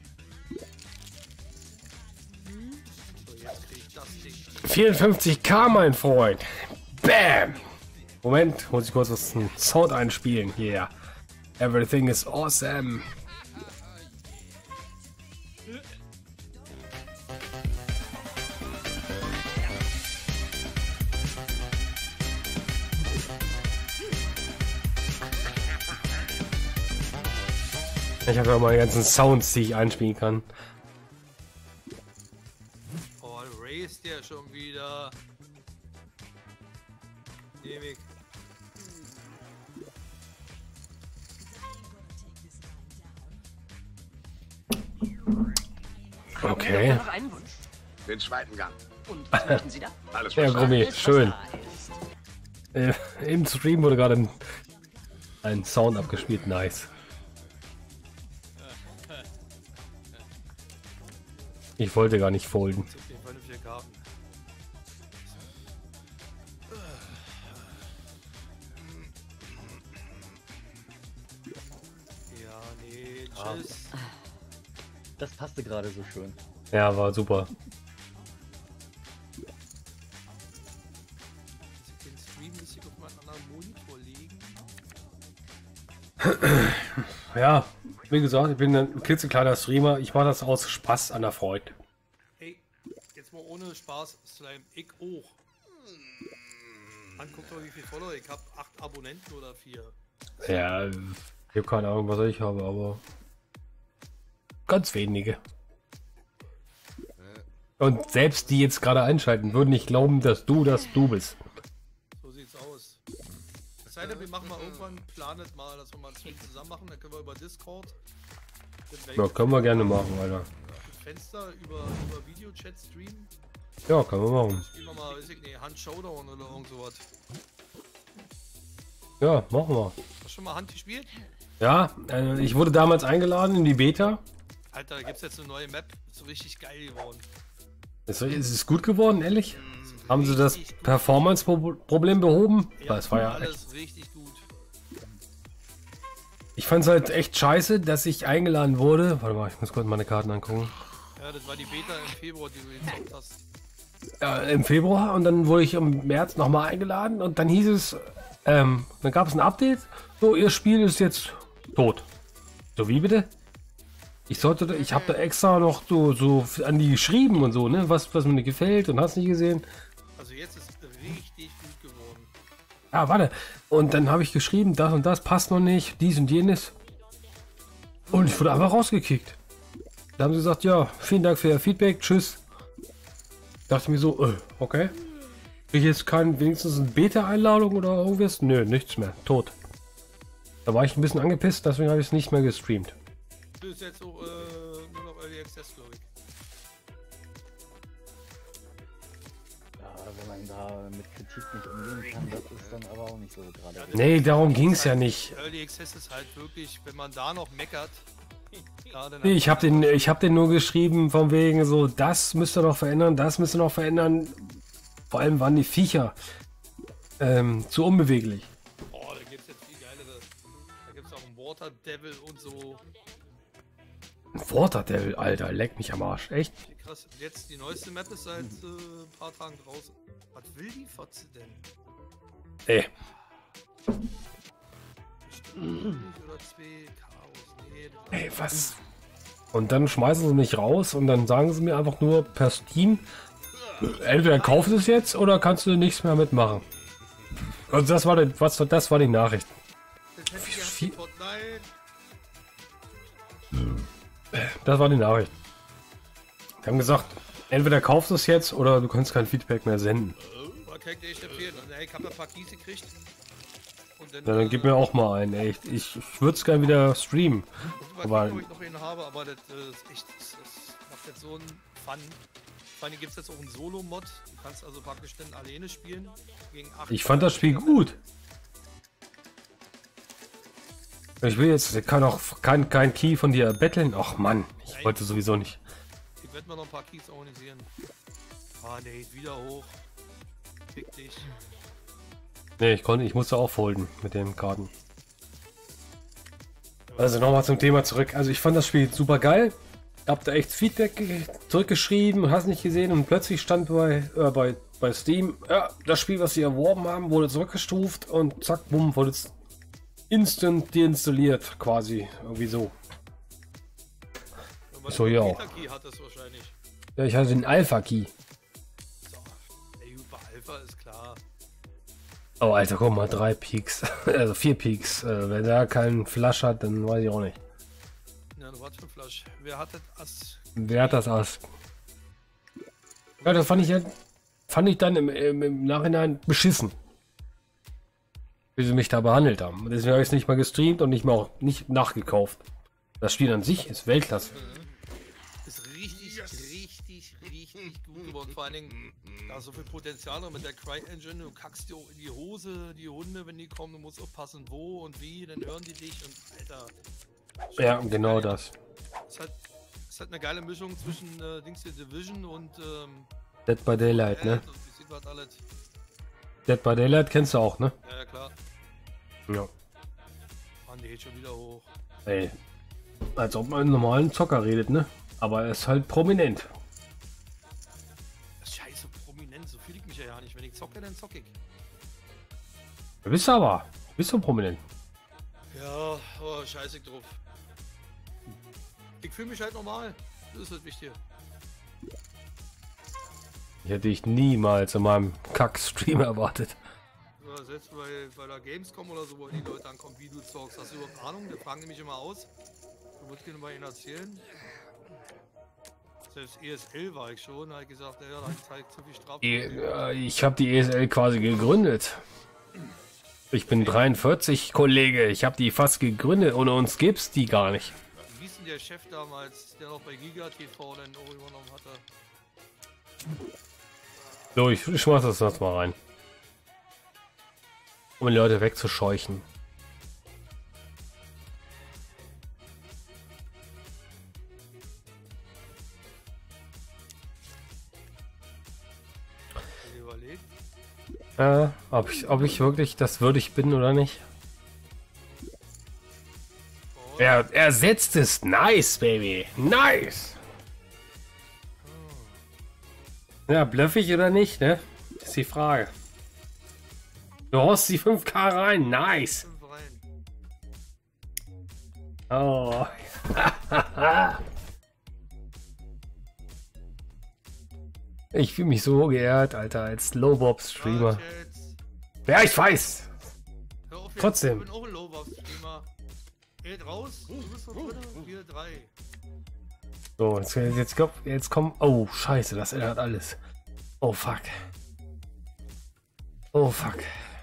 So, jetzt krieg ich das Ding. vierundfünfzig K, mein Freund. Bam. Moment, muss ich kurz was einen Sound einspielen. Yeah. Everything is awesome. Ich habe ja mal die ganzen Sounds, die ich einspielen kann. Oh, Ray ist der schon wieder. Ewig. Okay. Noch einen Wunsch. Den zweiten Gang. Und was möchten Sie da? Alles Ja, was Gummi, Alles, was schön. da ist. Äh, Im Stream wurde gerade ein, ein Sound abgespielt. Nice. Ich wollte gar nicht folden. Auf jeden Fall vier Karten. Ja, nee, tschüss. Das passte gerade so schön. Ja, war super. Den Stream muss ich auf meinen anderen Monitor legen. Ja, wie gesagt, ich bin ein klitzekleiner Streamer. Ich mache das aus Spaß an der Freude. Hey, jetzt mal ohne Spaß, Slime, ich auch. Man guckt doch, wie viel Follower ich habe. Acht Abonnenten oder vier. Ja, ich habe keine Ahnung, was ich habe, aber ganz wenige. Und selbst die jetzt gerade einschalten, würden nicht glauben, dass du das du bist. So sieht's aus. Es sei denn, wir machen mal irgendwann, planet mal, dass wir mal einen Stream zusammen machen, dann können wir über Discord. Ja, können wir gerne machen, Alter. Fenster über, über Videochat streamen. Ja, können wir machen. Spielen wir mal, weiß ich nicht, Hand Showdown oder irgend sowas. Ja, machen wir. Hast du schon mal Hand gespielt? Ja, äh, ich wurde damals eingeladen in die Beta. Alter, da gibt's jetzt eine neue Map, ist so richtig geil geworden. Ist, ist es gut geworden, ehrlich? Haben sie das Performance-Problem behoben? Ja, Weil es war ja alles echt, richtig gut. ich fand es halt echt scheiße, dass ich eingeladen wurde. Warte mal, ich muss kurz meine Karten angucken. Ja, das war die Beta im Februar, die du gezockt hast. Ja, im Februar und dann wurde ich im März nochmal eingeladen und dann hieß es, ähm, dann gab es ein Update. So, ihr Spiel ist jetzt tot. So, wie bitte? Ich sollte, ich habe da extra noch so, so an die geschrieben und so, ne, was, was mir nicht gefällt und hast nicht gesehen. Also jetzt ist richtig gut geworden. Ja, warte. Und dann habe ich geschrieben, das und das passt noch nicht, dies und jenes. Und ich wurde einfach rausgekickt. Da haben sie gesagt, ja, vielen Dank für Ihr Feedback, tschüss. Dachte mir so, äh, okay. Krieg ich jetzt kein, wenigstens eine Beta-Einladung oder irgendwas? Nö, nichts mehr, tot. Da war ich ein bisschen angepisst, deswegen habe ich es nicht mehr gestreamt. Du bist jetzt so, äh, nur noch Early Access, glaube ich. Ja, wenn man da mit Kritik nicht umgehen kann, das ist dann aber auch nicht so gerade. Nee, darum ging es ja nicht. Early Access ist halt wirklich, wenn man da noch meckert. Ja, dann Nee, ich habe den, ich habe den nur geschrieben von wegen so, das müsst ihr noch verändern, das müsst ihr noch verändern. Vor allem waren die Viecher ähm, zu unbeweglich. Oh, da gibt's jetzt viel geilere. Da gibt's auch einen Water Devil und so. Water Devil, Alter, leck mich am Arsch, echt? Krass, jetzt die neueste Map ist seit äh, ein paar Tagen draußen. Was will die Fotze denn? Ey, Bestimmt oder zwei Chaos. Nee, das ey, was? Und dann schmeißen sie mich raus und dann sagen sie mir einfach nur per Steam, entweder kaufst du es jetzt oder kannst du nichts mehr mitmachen. Also das war die, was, das war die Nachricht. das hätte ich Viel- gehabt, Fortnite. Das war die Nachricht. Die haben gesagt, entweder kaufst du es jetzt oder du kannst kein Feedback mehr senden. Man kann ich echt empfehlen. Und, ey, ich hab da ein paar Keys gekriegt. Und dann, Ja, dann gib mir auch mal einen, ey. Ich, ich, ich würde es gerne wieder streamen. aber aber- ob ich noch einen habe, aber das äh, ist echt, das, das macht jetzt so einen Fun. Vor allem gibt es jetzt auch einen Solo-Mod. Du kannst also praktisch dann alleine spielen. Gegen acht Ich fand das Spiel gut. Ich will jetzt, ich kann auch kein, kein Key von dir betteln. Ach Mann, ich wollte sowieso nicht. Ich werde mal noch ein paar Keys organisieren. Ah, nee, wieder hoch. Fick dich. Nee, ich konnte, ich musste auch folden mit den Karten. Also nochmal zum Thema zurück. Also ich fand das Spiel super geil. Hab da echt Feedback ge- zurückgeschrieben, hast nicht gesehen und plötzlich stand bei, äh, bei, bei Steam, ja, das Spiel, was sie erworben haben, wurde zurückgestuft und zack, bumm, wurde es instant deinstalliert, quasi. Irgendwie so. Aber So, der ja. Beta-Key hat das wahrscheinlich. Ja, ich hatte den Alpha-Key. So, der Super Alpha ist klar. Oh, Alter, guck mal, drei Peaks. Also vier Peaks. Äh, wenn der keinen Flash hat, dann weiß ich auch nicht. Ja, du warst für Flash. Wer hat das Ass? Wer hat das Ass? Ja, das fand ich ja, fand ich dann im, im, im Nachhinein beschissen. Wie sie mich da behandelt haben. Und deswegen habe ich es nicht mal gestreamt und nicht mal auch nicht nachgekauft. Das Spiel an sich ist Weltklasse. Ist richtig, richtig, richtig gut geworden. Vor allen Dingen, da ist so viel Potenzial noch mit der Cry-Engine. Du kackst dir auch in die Hose, die Hunde, wenn die kommen. Du musst aufpassen, wo und wie. Dann hören die dich und Alter. Ja, genau das. Ist halt, ist halt eine geile Mischung zwischen äh, Dings hier Division und ähm, Dead by Daylight, ne? und wie sieht was alles. Dead by Daylight kennst du auch, ne? Ja, ja, klar. Ja. Mann, die geht schon wieder hoch. Ey. Als ob man einen normalen Zocker redet, ne? Aber er ist halt prominent. Das ist scheiße prominent, so fühle ich mich ja, ja nicht. Wenn ich zocke, dann zocke ich. Du bist aber. Du bist so prominent. Ja, oh, scheiße drauf. Ich fühle mich halt normal. Das ist das Wichtige. Ich hätte ich niemals in meinem Kack-Stream erwartet. Ja, selbst bei, bei der Gamescom oder so, wo die Leute ankommen, wie du zockst. Hast du überhaupt Ahnung? Die fragen die mich immer aus. Du würdest gerne mal ihnen erzählen. Selbst E S L war ich schon, da habe ich gesagt, ja, da zeigt zu viel Strafe. Ich, ich habe die E S L quasi gegründet. Ich bin dreiundvierzig, Kollege. Ich habe die fast gegründet. Ohne uns gibt's die gar nicht. Wie hieß denn der Chef damals, der noch bei Giga T V dann auch übernommen hatte? So, ich schmeiß das jetzt mal rein. Um die Leute wegzuscheuchen. Überlegt. Äh, ob ich, ob ich wirklich das würdig bin oder nicht. Oh, Er, er setzt es. Nice, Baby. Nice. Ja, bluff ich oder nicht, ne? Das ist die Frage. Du haust die fünf K rein. Nice. fünf rein. Oh. Ich fühle mich so geehrt, Alter, als Low-Bob-Streamer. Warte jetzt. Ja, ich weiß. Hör auf jetzt, Trotzdem. Ich bin auch ein Low-Buff-Streamer. Geht raus, du bist noch drin, wir drei. So, jetzt, jetzt, kommt, jetzt kommt. Oh, scheiße, das ändert alles. Oh, fuck. Oh, fuck.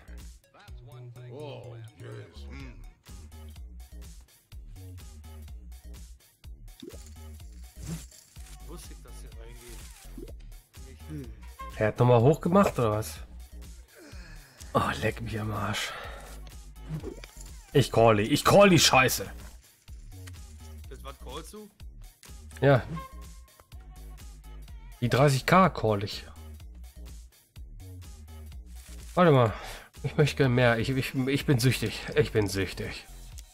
Wusste ich, dass hier reingeht. Nicht. Er hat nochmal hochgemacht, oder was? Oh, leck mich am Arsch. Ich call die. Ich call die Scheiße. Das was callst du? Ja. Die dreißig K call ich. Warte mal. Ich möchte gerne mehr. Ich, ich, ich bin süchtig. Ich bin süchtig.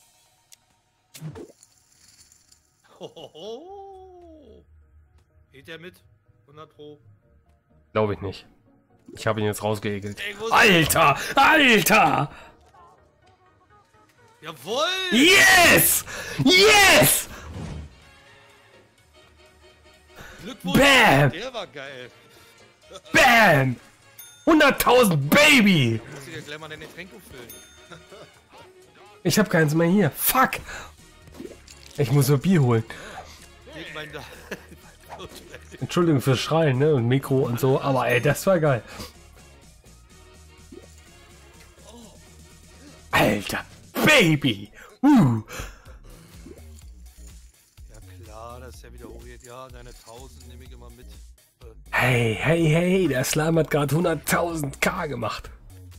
Hohoho. Geht der mit? hundert Pro. Glaube ich nicht. Ich habe ihn jetzt rausgeekelt. Ey, wo ist- Alter! Alter! Jawohl! Yes! Yes! Glückwunsch! Bam! Der war geil. Bam! hunderttausend Baby! Muss ich dir gleich mal deine Getränke füllen. Ich habe keins mehr hier. Fuck! Ich muss mir Bier holen. Ich mein da. Entschuldigung fürs Schreien, ne? Und Mikro und so. Aber ey, das war geil. Alter! Baby! Uh! Ja klar, das ist ja wieder hochgeht. Ja, deine tausend nehme ich immer mit. Äh, Hey, hey, hey, der Slime hat gerade hunderttausend K gemacht.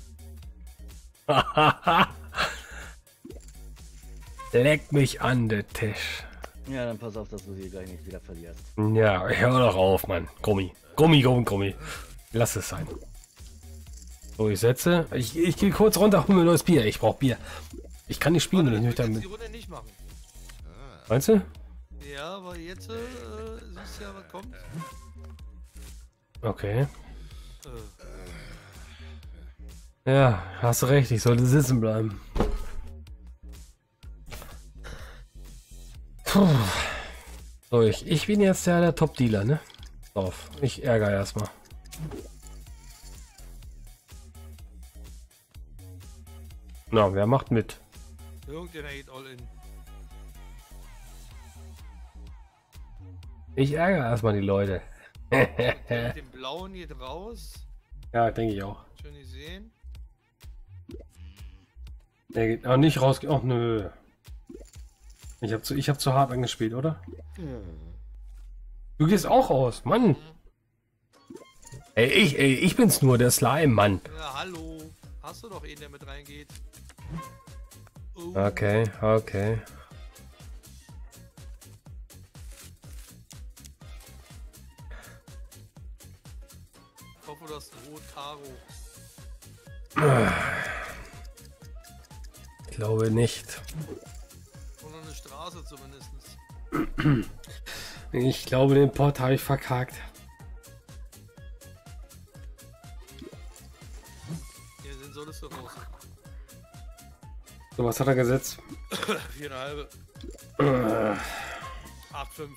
Leck mich an den Tisch. Ja, dann pass auf, dass du hier gleich nicht wieder verlierst. Ja, hör doch auf, Mann. Gummi. Gummi, Gummi, Gummi. Lass es sein. So, ich setze. Ich, ich gehe kurz runter, hol mir neues Bier. Ich brauche Bier. Ich kann nicht spielen, wenn ich das nüchtern willst du bin. die Runde nicht machen. Meinst du? Ja, aber jetzt äh, siehst du ja, was kommt. Okay. Äh, Ja, hast recht. Ich sollte sitzen bleiben. Puh. So, ich, ich bin jetzt ja der Top-Dealer, ne? Auf. Ich ärgere erstmal. Na, wer macht mit? irgendeiner geht all in. Ich ärgere erstmal die Leute. Der mit dem blauen geht raus. Ja, denke ich auch. Schön gesehen. Der geht auch nicht raus. Oh, nö. Ich habe zu, ich hab zu hart angespielt, oder? Du gehst auch raus, Mann. Ey, ich, ey, ich bin's nur, der Slime, Mann. Ja, hallo. Hast du doch einen, der mit reingeht. Oh, Okay, okay. ich hoffe, du hast ein Rot Karo. Ich glaube nicht. Oder eine Straße zumindest. Ich glaube, den Port habe ich verkackt. Hier sind so das raus. So, was hat er gesetzt? Vier halbe. acht fünf.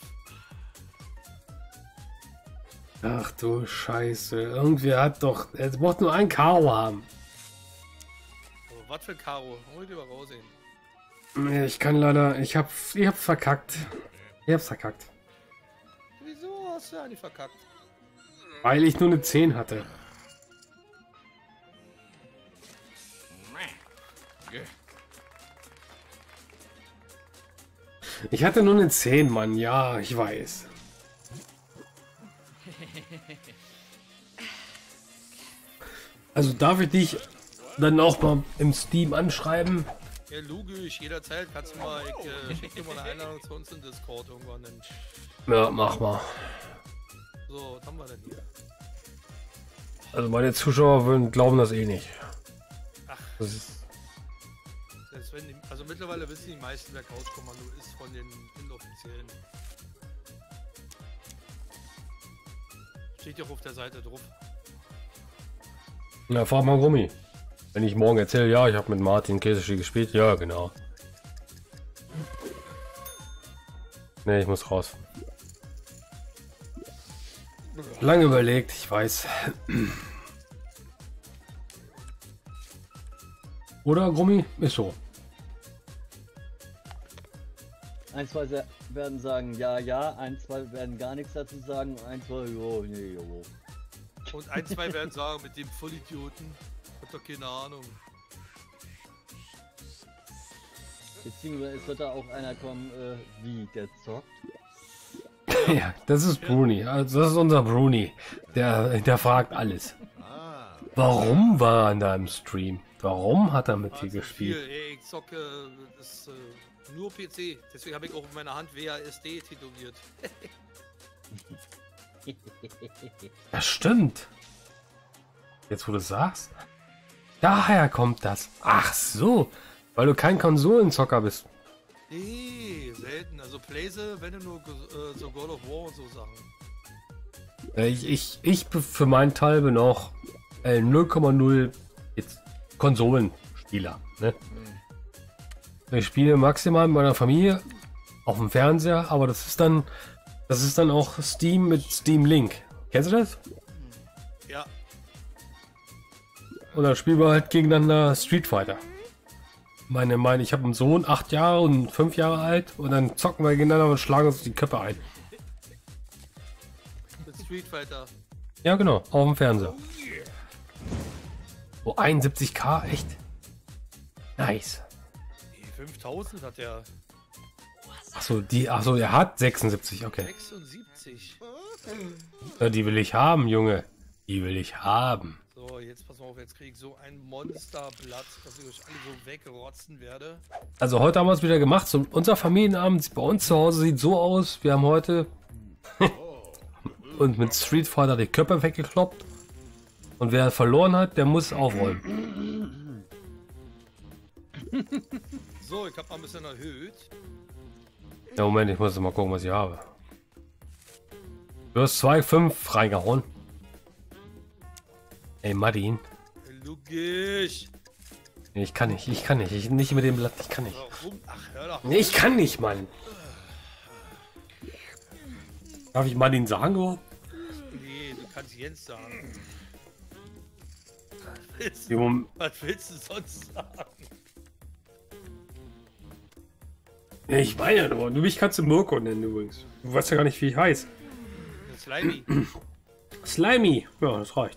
Ach du Scheiße. Irgendwie hat doch... Er braucht nur ein Karo haben. So, was für ein Karo? Wollt ihr mal raussehen? Nee, ich kann leider... Ich hab... Ich hab's verkackt. Ich hab's verkackt. Wieso hast du eigentlich verkackt? Weil ich nur eine zehn hatte. Ich hatte nur eine zehn, Mann. Ja, ich weiß. Also darf ich dich dann auch mal im Steam anschreiben? Ja, logisch, jederzeit kannst du mal, ich äh, schick dir mal eine Einladung zu uns in Discord irgendwann. Dann. Ja, mach mal. So, was haben wir denn hier? Also meine Zuschauer würden glauben das eh nicht. Ach. Das ist Selbst wenn die, also mittlerweile wissen die meisten, wer Couchkommando ist von den Inoffiziellen. Steht ja auch auf der Seite drauf. Na, frag mal Gummi. Wenn ich morgen erzähle, ja, ich habe mit Martin Käseschi gespielt, ja, genau. Ne, ich muss raus. Lange überlegt, ich weiß. Oder, Gummi? Ist so. Ein, zwei se- werden sagen ja, ja, ein, zwei werden gar nichts dazu sagen, ein, zwei, jo, nee, jo. Und ein, zwei werden sagen, mit dem Vollidioten, hat doch keine Ahnung. Beziehungsweise es wird da auch einer kommen, äh, wie, der zockt. Ja, das ist Bruni. Also das ist unser Bruni. Der, der fragt alles. Warum war er in deinem Stream? Warum hat er mit dir Also gespielt? viel, ey, ich zocke das, äh, nur P C, deswegen habe ich auch auf meiner Hand W A S D tätowiert. Das stimmt. Jetzt wo du sagst. Daher kommt das. Ach so. Weil du kein Konsolenzocker bist. Nee, selten. Also Playse, wenn du nur äh, so God of War und so Sachen. Äh, Ich, ich, ich be- für meinen Teil bin auch äh, null Komma null jetzt Konsolenspieler. Ne? Ich spiele maximal mit meiner Familie auf dem Fernseher, aber das ist dann das ist dann auch Steam mit Steam Link. Kennst du das? Ja, Und dann spielen wir halt gegeneinander Street Fighter. Meine, meine, ich habe einen Sohn, acht Jahre und fünf Jahre alt, und dann zocken wir gegeneinander und schlagen uns die Köpfe ein. mit Street Fighter. Ja, genau, auf dem Fernseher. Oh, einundsiebzig K, echt? Nice. Die fünftausend hat der Achso, die, achso, er hat sechsundsiebzig, okay. sechsundsiebzig. Ja, die will ich haben, Junge. Die will ich haben. So, jetzt pass mal auf, jetzt krieg ich so ein Monsterblatt, dass ich euch alle so wegrotzen werde. Also heute haben wir es wieder gemacht. So, unser Familienabend bei uns zu Hause sieht so aus. Wir haben heute und mit Street Fighter die Köpfe weggekloppt. Und wer verloren hat, der muss aufräumen. So, ich habe mal ein bisschen erhöht. Ja, Moment, ich muss mal gucken, was ich habe. Du hast zwei Komma fünf reingehauen. Ey, Martin. Logisch. Nee, ich kann nicht, ich kann nicht. Ich, nicht mit dem Blatt, ich kann nicht. Warum? Ach, hör doch. Nee, ich kann nicht, Mann. Darf ich Martin sagen, oder? Nee, du kannst Jens sagen. Was willst Im du, Moment- was willst du sonst sagen? Ja, ich meine ja nur, du mich kannst du Mirko nennen übrigens. Du weißt ja gar nicht, wie ich heiße. Slimy. Slimy. Ja, das reicht.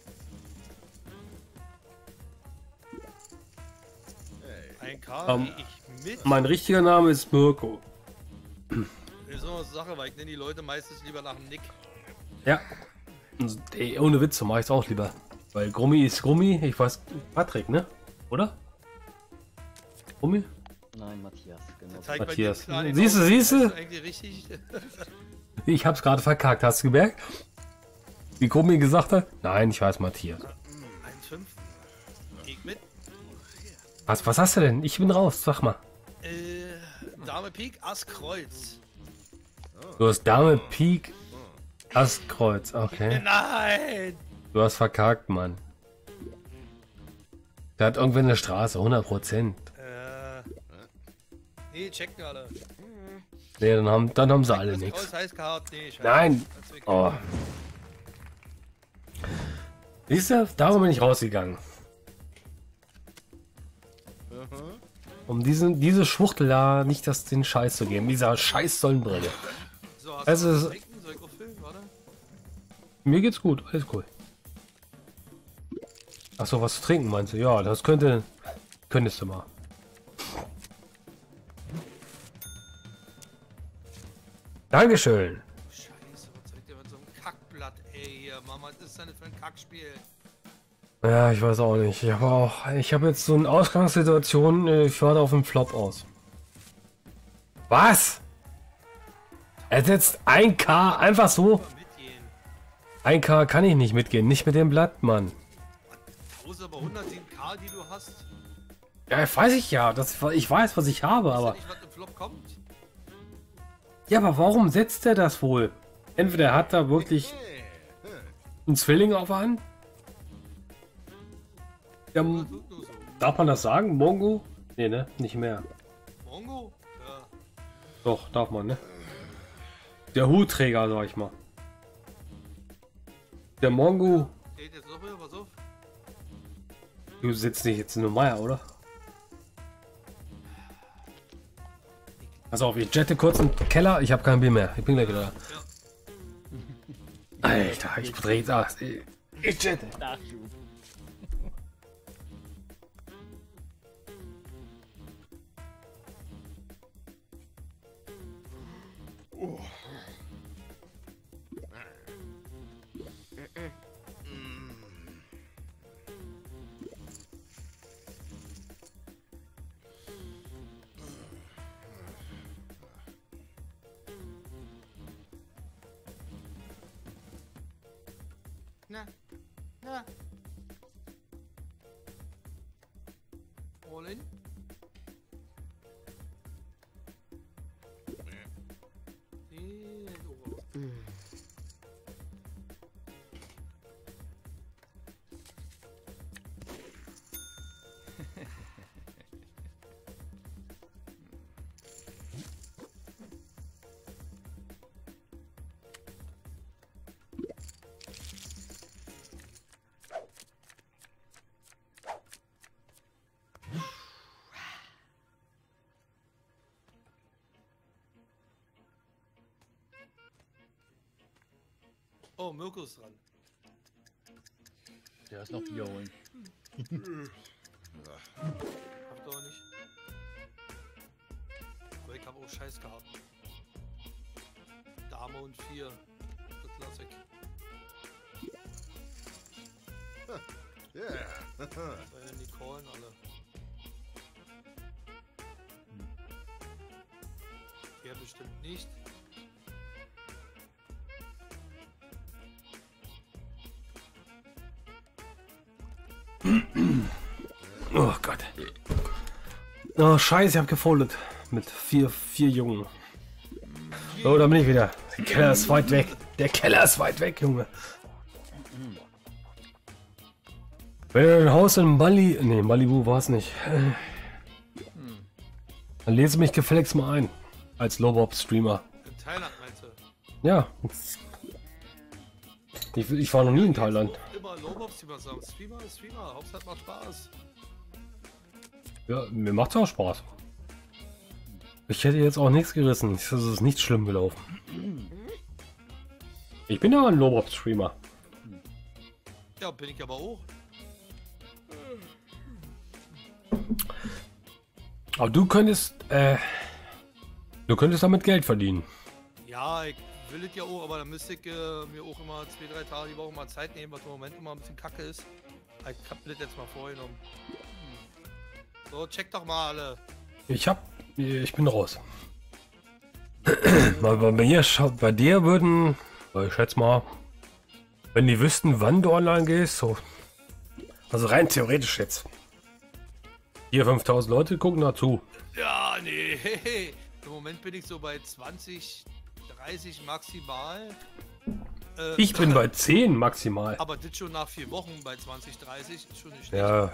Ein K, Ähm, wie ich mit. Mein richtiger Name ist Mirko. Das ist noch eine Sache, weil ich nenne die Leute meistens lieber nach dem Nick. Ja. Und, ey, ohne Witz, so mach ich's auch lieber. Weil Grummi ist Grummi, ich weiß, Patrick, ne? Oder? Grummi? Nein, Matthias, genau. Zeig bei dir Matthias. klar den Siehst du, Augen. siehst du? Weißt Eigentlich richtig. Ich hab's gerade verkackt, hast du gemerkt? Wie Grummi gesagt hat? Nein, ich weiß Matthias. eins fünf. Geht mit. Was, was hast du denn? Ich bin raus, sag mal. Äh, Dame Pik, Ass Kreuz. Du hast Dame, Pik, Ass, Kreuz. Okay. Nein! Du hast verkackt, Mann. Der hat irgendwann eine Straße, hundert Prozent. Äh. Nee, checken alle. Nee, dann haben, dann haben sie alle Das nichts. Kreuz heißt gehabt, nee, scheiße. Nein! Das wird Oh. Siehst du, darum bin ich rausgegangen. Um diesen, diese Schwuchtel da nicht das, den Scheiß zu geben. Dieser Scheiß Sonnenbrille. So, hast Also, du es- was zu trinken? Soll ich auffüllen? Warte. Mir geht's gut, alles cool. Achso, was zu trinken meinst du? Ja, das könnte. Könntest du mal. Dankeschön. Scheiße, was soll ich dir mit so einem Kackblatt, ey, hier, Mama, was ist denn das für ein Kackspiel? Ja, ich weiß auch nicht. Ich habe auch. Ich habe jetzt so eine Ausgangssituation. äh, Ich warte auf den Flop aus. Was? Er setzt ein K einfach so. Mal mitgehen. ein K kann ich nicht mitgehen. Nicht mit dem Blatt, Mann. Außer aber hundertsieben K, die du hast. Ja, weiß ich ja. Das, ich weiß, was ich habe, Weißt du aber. nicht, was im Flop kommt? Ja, aber warum setzt er das wohl? Entweder hat er wirklich einen Zwilling auf der Hand. Ja, Das m- tut nur so. darf man das sagen? Mongo? Nee, ne? Nicht mehr. Mongo? Ja. Doch, darf man, ne? Der Hutträger, sag ich mal. Der Mongo. Geht jetzt noch wieder, pass auf. Du sitzt nicht jetzt in der Meier, oder? Pass auf, ich jette kurz in den Keller. Ich habe kein Bier mehr. Ich bin gleich wieder da. Alter, ich dreh das. Ich ich jette. Nachschub. Na, na. All in? Nee, so. Oh, Mirko ist dran. Der ist noch Bier holen. Hab doch nicht. Aber ich hab auch Scheiß gehabt. Dame und vier. Das lass ich. Weil denn die callen alle. Der bestimmt nicht. Oh Gott. Oh, scheiße, ich hab gefoldet. Mit vier, vier Jungen. Oh, da bin ich wieder. Der Keller ist weit weg. Der Keller ist weit weg, Junge. Wenn du ein Haus in Bali... Nee, Malibu war es nicht. Dann lese mich gefälligst mal ein. Als Lobop-Streamer. In Thailand meinst du? Ja. Ich, ich war noch nie in Thailand. Immer Lobobs, die was sagen. Streamer ist Streamer. Hauptsache macht Spaß. Ja, mir macht's auch Spaß. Ich hätte jetzt auch nichts gerissen. Es ist nicht schlimm gelaufen. Ich bin ja ein Lobop-Streamer. Ja, bin ich aber auch. Aber du könntest, äh, du könntest damit Geld verdienen. Ja, ich will es ja auch, aber dann müsste ich äh, mir auch immer zwei, drei Tage die Woche mal Zeit nehmen, was im Moment immer ein bisschen kacke ist. Ich hab mir das jetzt mal vorgenommen. So, check doch mal alle. Ich hab, ich bin raus. Mal bei mir, schau- bei dir würden, ich schätze mal, wenn die wüssten, wann du online gehst, so, also rein theoretisch jetzt. Hier fünftausend Leute gucken dazu. Ja, nee. Im Moment bin ich so bei zwanzig, dreißig maximal. Äh, Ich bin bei zehn maximal. Aber das schon nach vier Wochen bei zwanzig, dreißig ist schon nicht schlecht. Ja,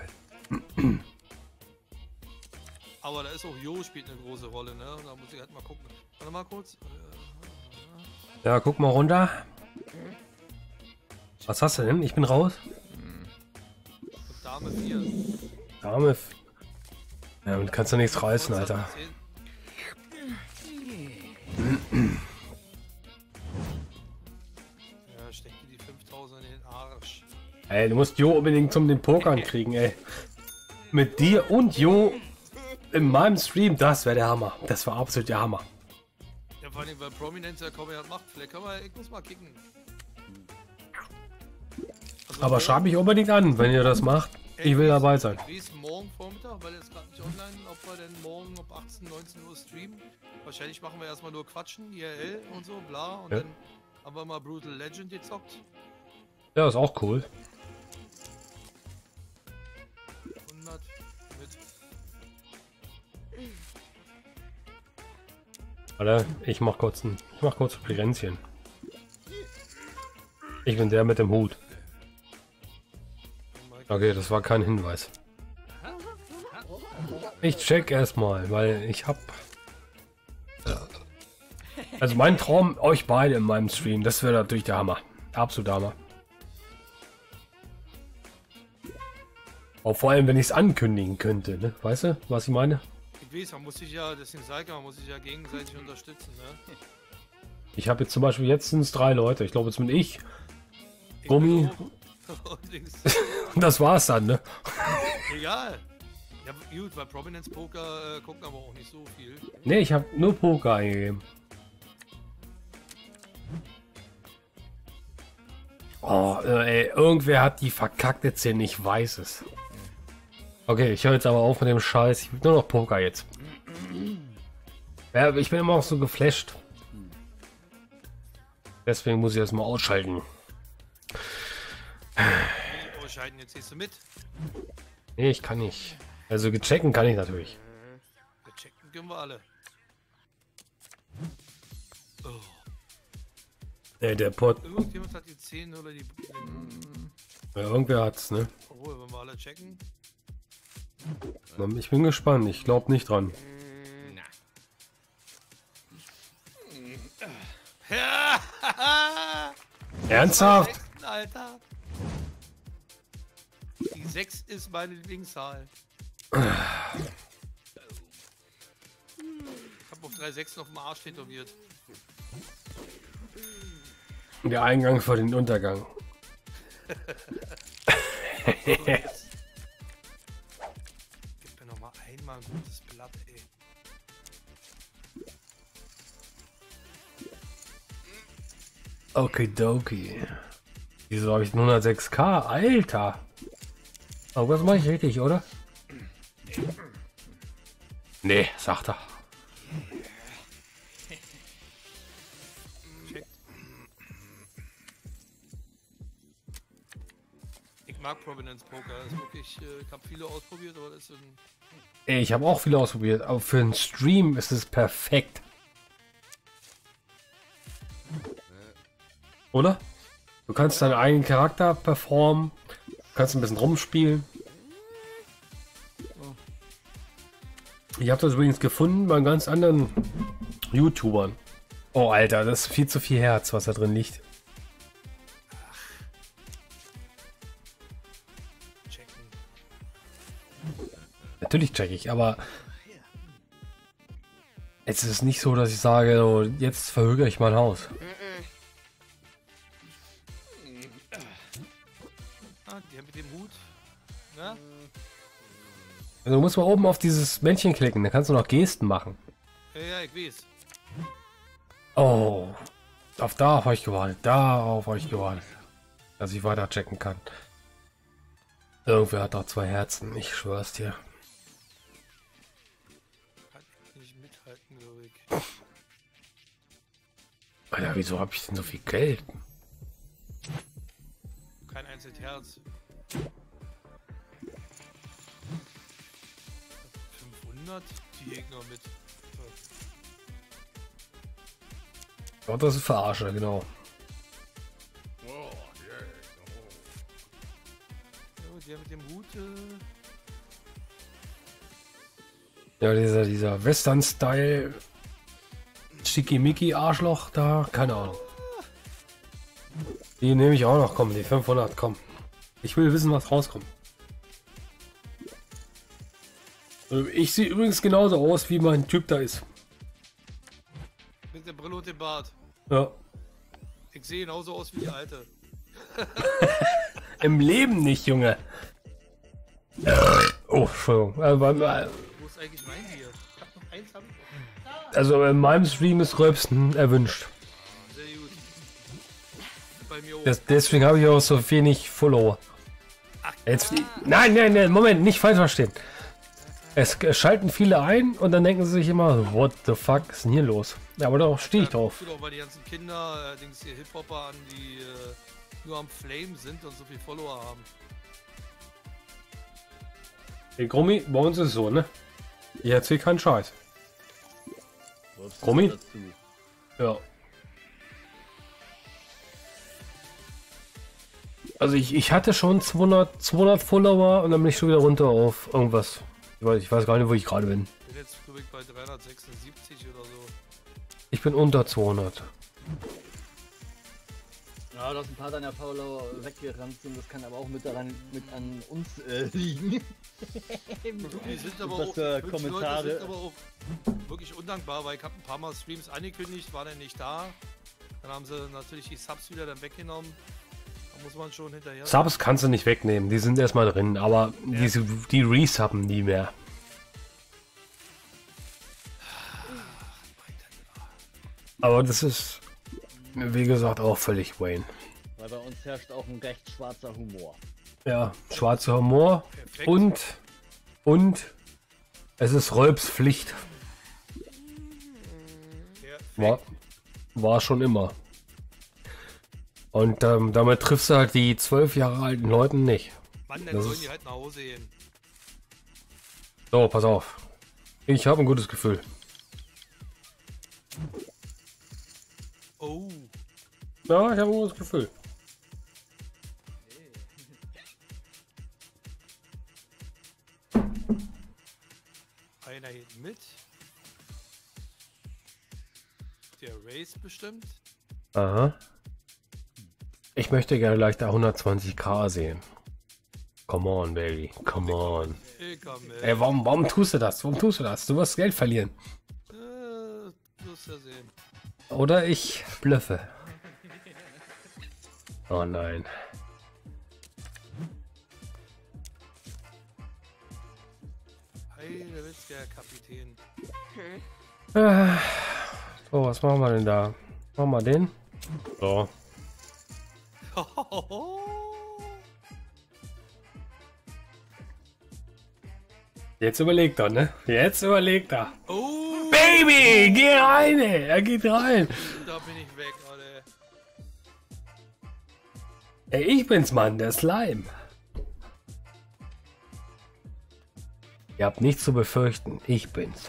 Aber da ist auch Jo spielt eine große Rolle, ne? Da muss ich halt mal gucken. Warte mal kurz. ja, guck mal runter. Was hast du denn? Ich bin raus. Und Dame vier. Dame. f- Ja, damit kannst du nichts reißen, Alter. Ja, steck dir die fünftausend in den Arsch. Ey, du musst Jo unbedingt zum den Pokern kriegen, ey. Mit dir und Jo in meinem Stream, das wäre der Hammer. Das war absolut der Hammer. Ja, vor allem, weil Prominenz ja kaum jemand macht. Vielleicht kann man, ich muss mal kicken. Also Aber morgen- schreib mich unbedingt an, wenn ihr das macht. Ich will dabei sein. Ich weiß morgen Vormittag, weil jetzt gerade nicht online, ob wir denn morgen um achtzehn, neunzehn Uhr streamen. Wahrscheinlich machen wir erstmal nur Quatschen, I R L und so, bla. Und Ja. dann haben wir mal Brutal Legend gezockt. Ja, ist auch cool. hundert mit. Warte, ich mach kurz ein, ich mach kurz ein Prägrenzchen. Ich bin der mit dem Hut. Okay, das war kein Hinweis. Ich check erstmal, weil ich hab... Also mein Traum, euch beide in meinem Stream, das wäre natürlich der Hammer. Absolut Hammer. Auch vor allem, wenn ich es ankündigen könnte, ne? Weißt du, was ich meine? Ich weiß, man muss sich ja, deswegen sage ich, man muss sich ja gegenseitig unterstützen, ne? Ich habe jetzt zum Beispiel jetzt sind es drei Leute. Ich glaube, jetzt bin ich. Ich Gummi. bin auch- Und links. Das war's dann, ne? Egal. Ja, gut, bei Prominence Poker äh, gucken aber auch nicht so viel. Ne, ich habe nur Poker eingegeben. Oh, äh, ey, irgendwer hat die verkackte Szene, ich weiß es. Okay, ich höre jetzt aber auf mit dem Scheiß. Ich will nur noch Poker jetzt. Ja, ich bin immer noch so geflasht. Deswegen muss ich das mal ausschalten. Oh, Scheiden, jetzt siehst du mit. Nee, ich kann nicht. Also gechecken kann ich natürlich. Wir checken können wir alle. Oh. Äh, der Pot. Irgendjemand hat die zehn oder die. Den, Ja, irgendwer hat's, ne? obwohl, wenn wir alle checken. Ich bin gespannt. Ich glaube nicht dran. Ja! Ernsthaft? Alter! Die sechs ist meine Lieblingszahl. Ich hab auf drei sechs auf dem Arsch tätowiert. Der Eingang vor den Untergang. Gib mir noch mal einmal ein gutes Blatt, ey. Okidoki. Wieso habe ich hundertsechs K? Alter! Aber was mache ich richtig, oder? Nee, sagt er. Checkt. Ich mag Prominence Poker. Das ist wirklich, äh, ich habe viele ausprobiert, aber das ist ein. Ey, ich habe auch viele ausprobiert, aber für einen Stream ist es perfekt. Oder? Du kannst deinen eigenen Charakter performen, kannst ein bisschen rumspielen. Ich habe das übrigens gefunden bei ganz anderen YouTubern. Oh Alter, das ist viel zu viel Herz, was da drin liegt. Checken. Natürlich check ich, aber es ist nicht so, dass ich sage, so, jetzt verhökere ich mein Haus. Ah, der mit dem Hut. Na? Also du musst mal oben auf dieses Männchen klicken, dann kannst du noch Gesten machen. Ja, ja, ich weiß. Oh, auf da habe ich gewartet, darauf habe ich gewartet, dass ich weiter checken kann. Irgendwer hat doch zwei Herzen, ich schwör's dir. Kann ich nicht mithalten, glaube ich. Alter, wieso habe ich denn so viel Geld? Kein einziges Herz. fünfhundert? Die Gegner mit. Ja, das ist Verarsche, genau. Oh, der mit dem Hut. Äh, Ja, dieser, dieser Western-Style Schickimicki-Arschloch da, keine Ahnung. Die nehme ich auch noch, komm, die fünfhundert, komm. Ich will wissen, was rauskommt. Ich sehe übrigens genauso aus, wie mein Typ da ist. mit der Brille und dem Bart. Ja. Ich sehe genauso aus wie die Alte. Im Leben nicht, Junge. Oh, Entschuldigung. Äh, weil- weil- Wo ist eigentlich mein Bier? Ich hab noch eins, hab ich. Also in meinem Stream ist Röpsten erwünscht. Sehr gut. Bei mir auch. Das, deswegen habe ich auch so wenig Follower. Jetzt, nein, nein, nein, Moment, nicht falsch verstehen. Es schalten viele ein und dann denken sie sich immer, what the fuck ist denn hier los? Ja, aber da stehe ich drauf. Gut, auch weil die ganzen Kinder, äh, Dings hier Hip-Hopper an, die äh, nur am Flame sind und so viel Follower haben. Hey, Grummi, bei uns ist es so, ne? Ich erzähl keinen Scheiß. Was Gummi? dazu? Ja. Also ich, ich hatte schon zweihundert, zweihundert Follower und dann bin ich schon wieder runter auf irgendwas. Ich weiß, ich weiß gar nicht, wo ich gerade bin. Ich bin jetzt glaube ich bei dreihundertsechsundsiebzig oder so. Ich bin unter zweihundert. Ja, dass ein paar deiner Follower weggerannt sind, das kann aber auch mit daran mit an uns äh, liegen. Die sind aber Was auch, für wirklich Kommentare? Leute sind aber auch wirklich undankbar, weil ich habe ein paar Mal Streams angekündigt, war dann nicht da. Dann haben sie natürlich die Subs wieder dann weggenommen. Da muss man schon hinterher. Subs kannst du nicht wegnehmen, die sind erstmal drin, aber diese, die resubben nie mehr. Aber das ist, wie gesagt, auch völlig Wayne. Weil bei uns herrscht auch ein recht schwarzer Humor. Ja, schwarzer Humor Perfekt. und, und es ist Rölps Pflicht. Perfekt. War, war schon immer. Und ähm, damit triffst du halt die zwölf Jahre alten Leuten nicht. Mann, dann Das sollen ist- die halt nach Hause gehen. So, pass auf. Ich habe ein gutes Gefühl. Oh, Ja, ich habe ein gutes Gefühl. einer geht mit. Der Race bestimmt. Aha. Ich möchte gerne leichter hundertzwanzig K sehen. Come on, baby. Come on. Ich komm mit. Ey, warum, warum tust du das? Warum tust du das? Du wirst Geld verlieren. Äh, du wirst ja sehen. Oder ich bluffe. Oh nein. Hey, der Witzke, Kapitän. Äh, So, was machen wir denn da? Machen wir den? So. Jetzt überlegt er, ne? Jetzt überlegt er. Oh, Baby, geh rein, ey. Er geht rein. da bin ich weg, Alter. Ey, ich bin's, Mann, der Slime. Ihr habt nichts zu befürchten, ich bin's.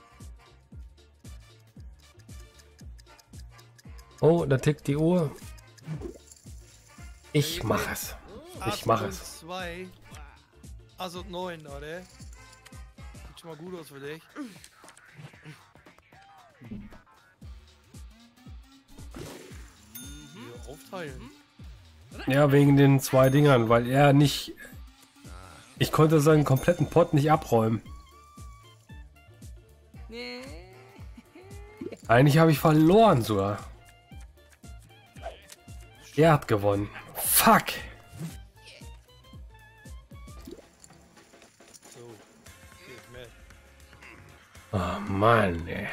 Oh, da tickt die Uhr. Ich mach es. Ich mach es. zwei. Also neun, oder? Sieht schon mal gut aus für dich. Hier aufteilen. Ja, wegen den zwei Dingern, weil er nicht... Ich konnte seinen kompletten Pot nicht abräumen. Eigentlich habe ich verloren sogar. Er hat gewonnen. Fuck. So. Geht mit. Oh Mann, ey.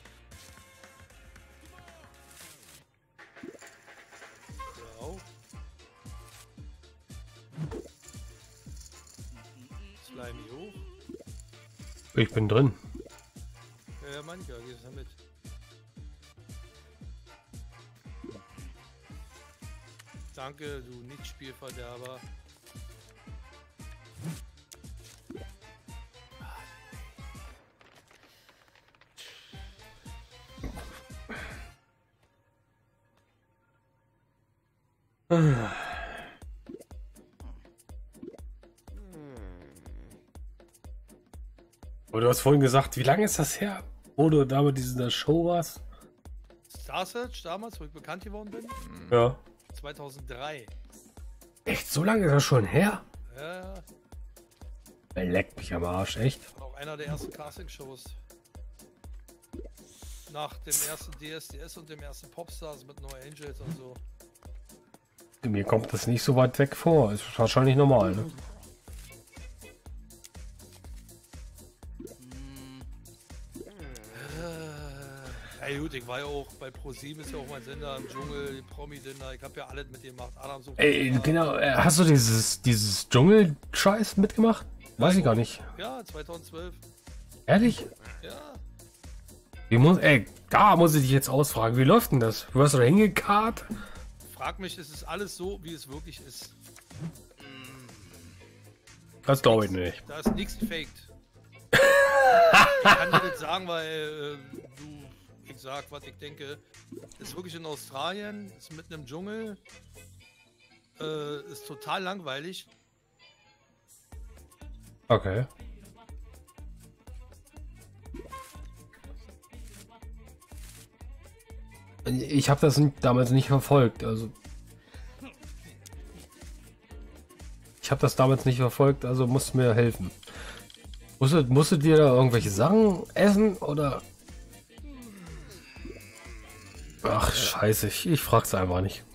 Ja, auch. Slimy hoch. Ich bin drin. Ja, ja, mancher, gehst du mit. Danke, du Nicht-Spielverderber. Aber du hast vorhin gesagt, wie lange ist das her, wo du da mit dieser Show warst? Star Search damals, wo ich bekannt geworden bin? Ja. zweitausenddrei. Echt, so lange ist das schon her? Ja, Ey, leck mich am Arsch, echt? war auch einer der ersten Casting-Shows. Nach dem ersten D S D S und dem ersten Popstars mit No Angels und so. Mir kommt das nicht so weit weg vor. Ist wahrscheinlich normal, ne? Ja gut, ich war ja auch bei ProSieben, ist ja auch mein Sender im Dschungel, Promi-Dinner, ich habe ja alles mit dem gemacht. Adam sucht Ey, Dinner. genau, äh, hast du dieses, dieses Dschungel-Scheiß mitgemacht? Weiß ich gar nicht. Ja, zweitausendzwölf. Ehrlich? Ja. Wie muss, ey, da muss ich dich jetzt ausfragen. Wie läuft denn das? Du hast da hingekarrt? Frag mich, es ist alles so, wie es wirklich ist. Das glaube ich nicht. Da ist nichts gefaked. Ich kann dir nicht sagen, weil äh, du, ich sag, was ich denke. Ist wirklich in Australien, ist mitten im Dschungel, äh, ist total langweilig. Okay. Ich habe das n- damals nicht verfolgt, also ich habe das damals nicht verfolgt, also musst mir helfen. Musstet, musstet ihr da irgendwelche Sachen essen oder? Ach scheiße, ich, ich frag's einfach nicht.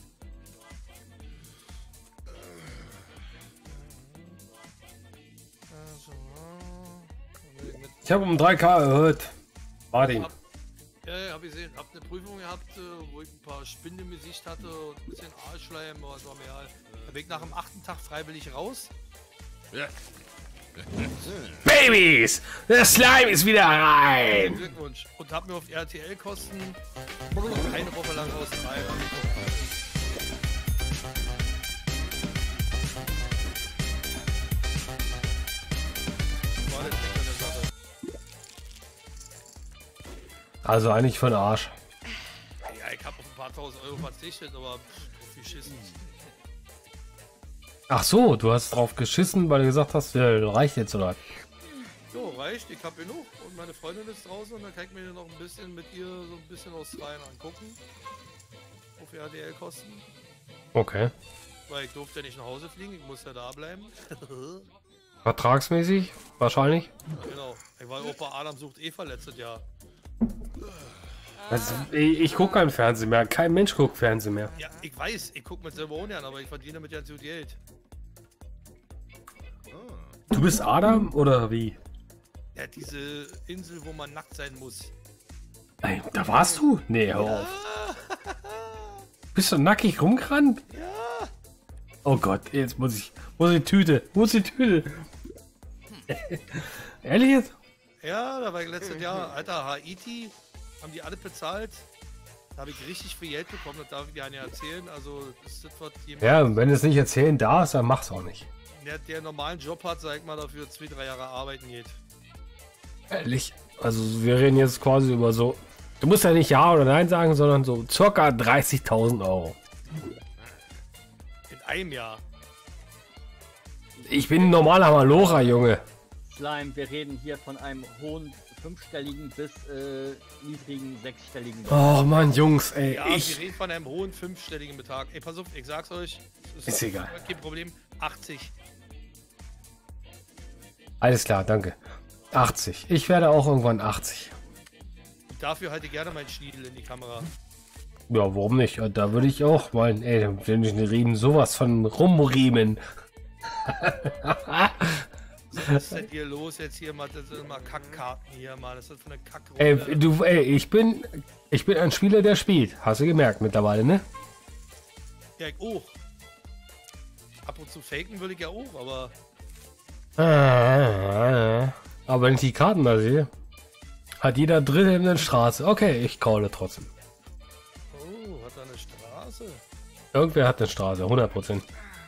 Ich habe um drei K erhöht. Martin. Hab, ja, ja, hab ich gesehen. Hab eine Prüfung gehabt, äh, wo ich ein paar Spinnen im Gesicht hatte und ein bisschen Arschleim, aber es war mir egal. Da bin ich nach dem achten Tag freiwillig raus. Babys! Der Slime ist wieder rein! Glückwunsch. Und hab mir auf R T L-Kosten eine Woche lang aus dem Ei angeguckt. War der Trick an der Sache. Also eigentlich für den Arsch. Ja, ich hab auf ein paar tausend Euro verzichtet, aber pff, drauf geschissen. Ach so, du hast drauf geschissen, weil du gesagt hast, ja, reicht jetzt oder? Jo, reicht, ich hab genug und meine Freundin ist draußen und dann kann ich mir noch ein bisschen mit ihr so ein bisschen Australien angucken. Auf R T L-Kosten. Okay. Weil ich durfte ja nicht nach Hause fliegen, ich muss ja da bleiben. Vertragsmäßig? Wahrscheinlich? Genau. Ich war auch bei Adam sucht Eva letztes Jahr. Also, ich, ich gucke kein Fernsehen mehr. Kein Mensch guckt Fernsehen mehr. Ja, ich weiß, ich guck mir selber ohne an, aber ich verdiene mit ganz gut Geld. Du bist Adam oder wie? Ja, diese Insel, wo man nackt sein muss. Ey, da warst du? Nee, hör auf. Bist du nackig rumgerannt? Ja. Oh Gott, jetzt muss ich. Muss ich Tüte. Muss ich Tüte. Ehrlich jetzt? Ja, da war ich letztes Jahr, Alter, Haiti, haben die alle bezahlt. Da habe ich richtig viel Geld bekommen, das darf ich dir nicht erzählen. Also, das ist was jemand, Ja, wenn du es nicht erzählen darfst, dann mach's auch nicht. der, der einen normalen Job hat, sag ich mal, dafür zwei, drei Jahre arbeiten geht. Ehrlich? Also wir reden jetzt quasi über so. Du musst ja nicht Ja oder Nein sagen, sondern so circa dreißigtausend Euro. In einem Jahr. Ich bin ein normaler Malocher, Junge. Slime, wir reden hier von einem hohen fünfstelligen bis äh, niedrigen sechsstelligen. Oh Mann, Jungs, ey. Ja, wir ich. reden von einem hohen fünfstelligen Betrag. Ey, pass auf, ich sag's euch. es Ist egal. Kein Problem. achtzig. Alles klar, danke. achtzig. Ich werde auch irgendwann achtzig. Und dafür halte ich gerne meinen Schniedel in die Kamera. Ja, warum nicht? Da würde ich auch mal, ey, wenn ich den Riemen sowas von rumriemen. Was ist denn hier los jetzt hier mal? Das sind mal Kackkarten hier, Mann. Das ist für eine Kackrunde. Ey, du, ey, ich bin, ich bin ein Spieler, der spielt. Hast du gemerkt mittlerweile, ne? Ja, ich auch. Ab und zu faken würde ich ja auch, aber Ah, aber wenn ich die Karten da sehe, hat jeder Dritte eine Straße. Okay, ich calle trotzdem. oh, hat er eine Straße? Irgendwer hat eine Straße, hundert Prozent.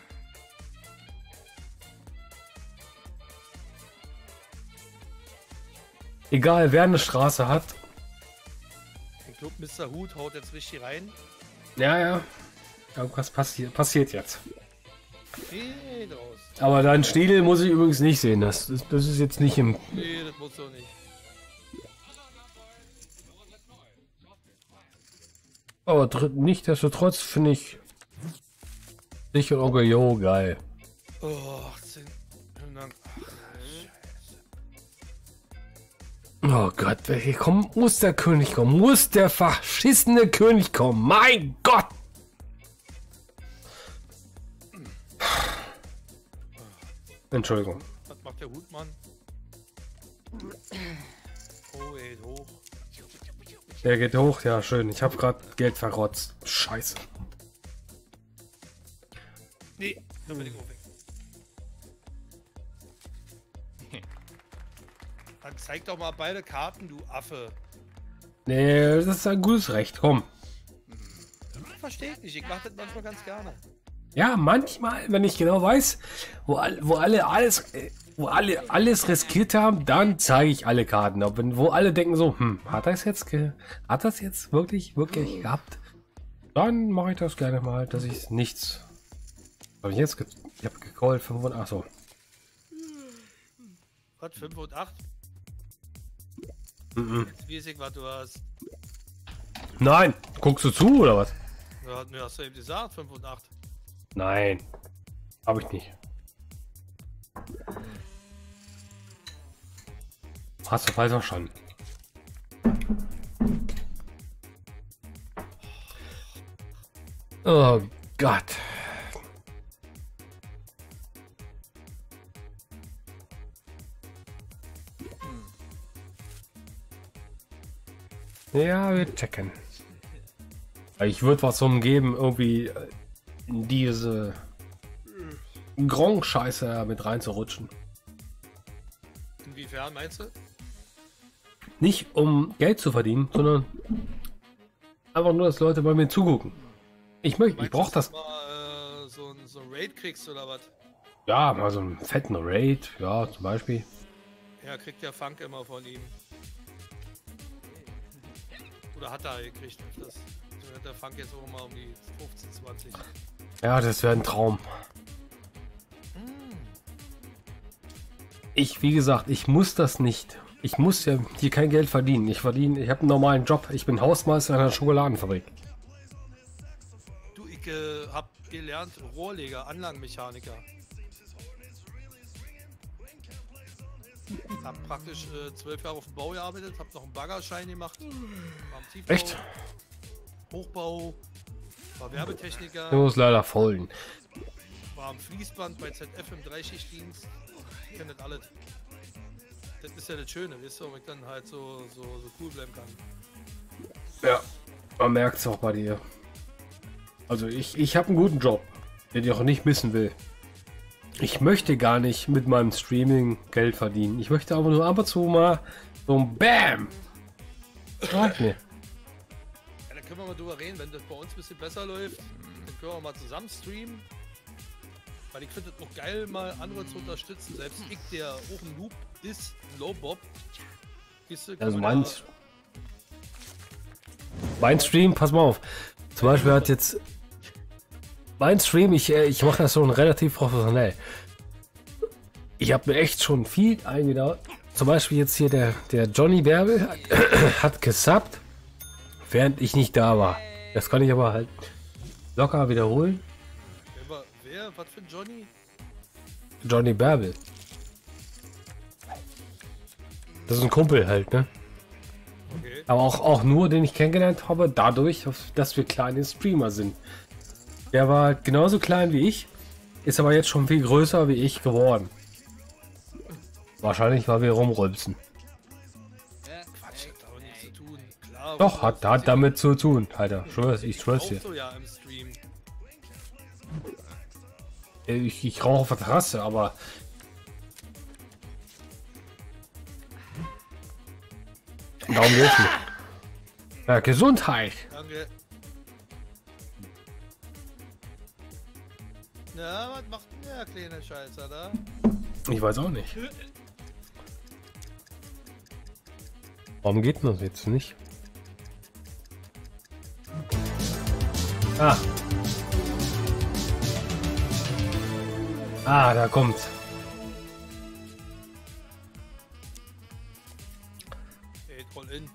Egal, wer eine Straße hat. Ich glaube, Mister Hut haut jetzt richtig rein. Ja, ja. Irgendwas passi passiert jetzt. Geht raus. Aber dein Stiel muss ich übrigens nicht sehen. Das, das, das ist jetzt nicht im... Nee, das muss doch nicht. Aber nichtsdestotrotz finde ich dich und Onkel Jo geil. Oh, achtzehn. Vielen Dank. Oh Gott, welche kommen? Muss der König kommen? Muss der verschissene König kommen? Mein Gott! Entschuldigung. Was macht der Hutmann? Oh, ey, hoch. Der geht hoch, ja schön. Ich habe gerade Geld verrotzt. Scheiße. Nee, dann bin ich auch weg. Dann zeig doch mal beide Karten, du Affe. Nee, das ist ein gutes Recht. Komm. Verstehe ich nicht, ich mach das manchmal ganz gerne. Ja, manchmal, wenn ich genau weiß, wo, all, wo alle alles, äh, wo alle alles riskiert haben, dann zeige ich alle Karten. Aber wenn, wo alle denken so, hm, hat das jetzt, ge hat das jetzt wirklich, wirklich gehabt? Dann mache ich das gerne mal, dass ich nichts. Habe ich jetzt, ge ich habe gecallt fünf und ach so. Was, fünf und acht? Mhm. Jetzt weiß ich, was du hast. Nein, guckst du zu oder was? Ja, mir hast du eben gesagt, fünf und acht. Nein, habe ich nicht. Hast du falsch verstanden? Oh Gott. Ja, wir checken. Ich würde was umgeben, irgendwie in diese Gronk-Scheiße mit reinzurutschen. Inwiefern meinst du? Nicht um Geld zu verdienen, sondern einfach nur, dass Leute bei mir zugucken. Ich möchte, ich brauche das. Dass du mal, äh, so, ein, so ein Raid kriegst oder was? Ja, mal so einen fetten Raid, ja, zum Beispiel. Ja, kriegt der Funk immer von ihm. Oder hat er gekriegt. Das, so hat der Funk jetzt auch mal um die fünfzehn, zwanzig. Ja, das wäre ein Traum. Ich, wie gesagt, ich muss das nicht. Ich muss ja hier kein Geld verdienen. Ich verdiene, ich habe einen normalen Job. Ich bin Hausmeister in einer Schokoladenfabrik. Du, ich äh, hab gelernt Rohrleger, Anlagenmechaniker. Hab praktisch äh, zwölf Jahre auf dem Bau gearbeitet, hab noch einen Baggerschein gemacht. War am Tiefbau, Echt? Hochbau, war Werbetechniker, Ich muss leider folgen. war am Fließband bei Z F im Dreischichtdienst. Ich kenn das alles. Das ist ja das Schöne, weißt du, ob ich dann halt so, so, so cool bleiben kann. Ja, man merkt es auch bei dir. Also ich, ich habe einen guten Job, den ich auch nicht missen will. Ich möchte gar nicht mit meinem Streaming Geld verdienen. Ich möchte aber nur ab und zu mal so ein Bam. Reicht mir. Ja, dann können wir mal drüber reden, wenn das bei uns ein bisschen besser läuft, dann können wir mal zusammen streamen. Weil ich finde es auch geil, mal andere zu unterstützen. Selbst ich, der auch ein Noob ist, ein Low-Bob. weißt du, kann Also man mein, da- mein Stream, pass mal auf. Zum Beispiel hat jetzt mein Stream, ich, äh, ich mache das schon relativ professionell. Ich habe mir echt schon viel eingedaut. Zum Beispiel jetzt hier der, der Johnny Bärbel hat, hat gesubbt, während ich nicht da war. Das kann ich aber halt locker wiederholen. Wer, wer? Was für ein Johnny? Johnny Bärbel. Das ist ein Kumpel halt, ne? Okay. Aber auch, auch nur, den ich kennengelernt habe, dadurch, dass wir kleine Streamer sind. Der war halt genauso klein wie ich, ist aber jetzt schon viel größer wie ich geworden. Wahrscheinlich, weil wir rumrülpsen. Quatsch, hat aber nichts zu tun. Klar, Doch, hat, hat damit zu tun, Alter. Schwör's, ich schwör's dir. Rauchst du ja im Stream. Ich, ich rauche auf der Terrasse, aber... Darum geht's nicht. Ja, Gesundheit. Danke. Na, was macht denn der kleine Scheißer da? Ich weiß auch nicht. Warum geht denn das jetzt nicht? Ah. Ah, da kommt's. Ey, Troll in.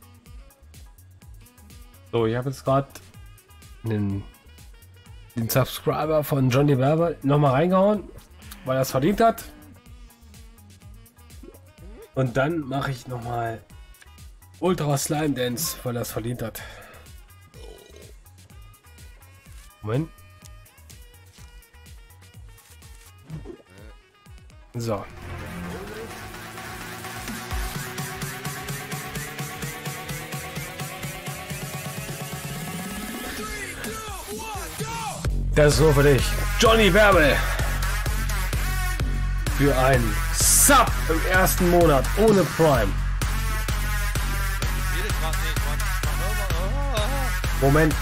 So, ich habe jetzt gerade den, den Subscriber von Johnny Werber nochmal reingehauen, weil er es verdient hat. Und dann mache ich nochmal Ultra Slime Dance, weil er es verdient hat. Moment. So. Das ist nur für dich, Johnny Bärbel. Für einen Sub im ersten Monat ohne Prime. Jede Grad, nee, Quatsch. Moment.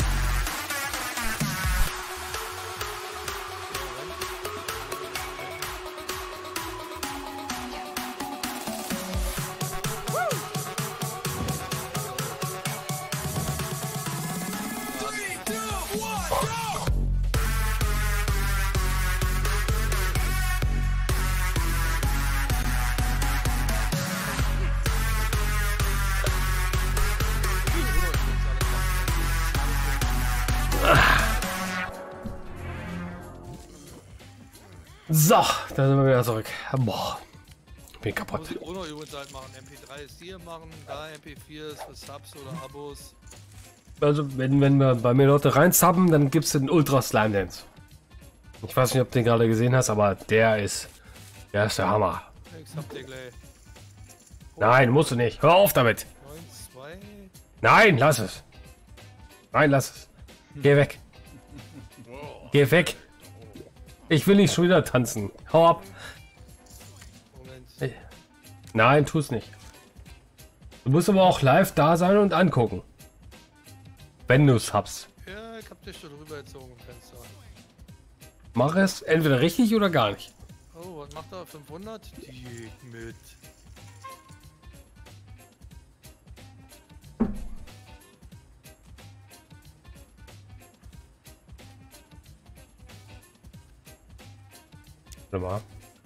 So, da sind wir wieder zurück. Boah, bin kaputt. Muss ich auch noch übrigens halt machen. M P drei ist hier machen, da M P vier ist für Subs oder Abos. Also, wenn, wenn wir bei mir Leute reinsubben, dann gibt es den Ultra Slime Dance. Ich weiß nicht, ob du den gerade gesehen hast, aber der ist, der ist der Hammer. Ich hab den gleich. Nein, musst du nicht. Hör auf damit. neun, zwei. Nein, lass es. Nein, lass es. Geh weg. Geh weg. Ich will nicht schon wieder tanzen. Hau ab. Moment. Nein, tu's nicht. Du musst aber auch live da sein und angucken. Wenn du subst. Ja, ich hab dich schon rübergezogen im Fenster. Mach es entweder richtig oder gar nicht. Oh, was macht er? fünfhundert? Die geht mit. Warte mal.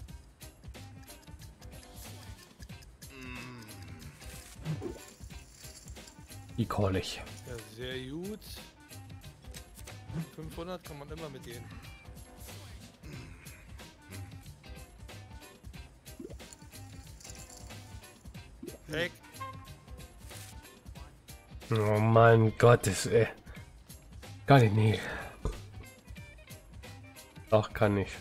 Die call ich. Ja, sehr gut. fünfhundert kann man immer mit denen. Weg. Oh mein Gott, das ey. Kann ich nicht. Doch, kann ich.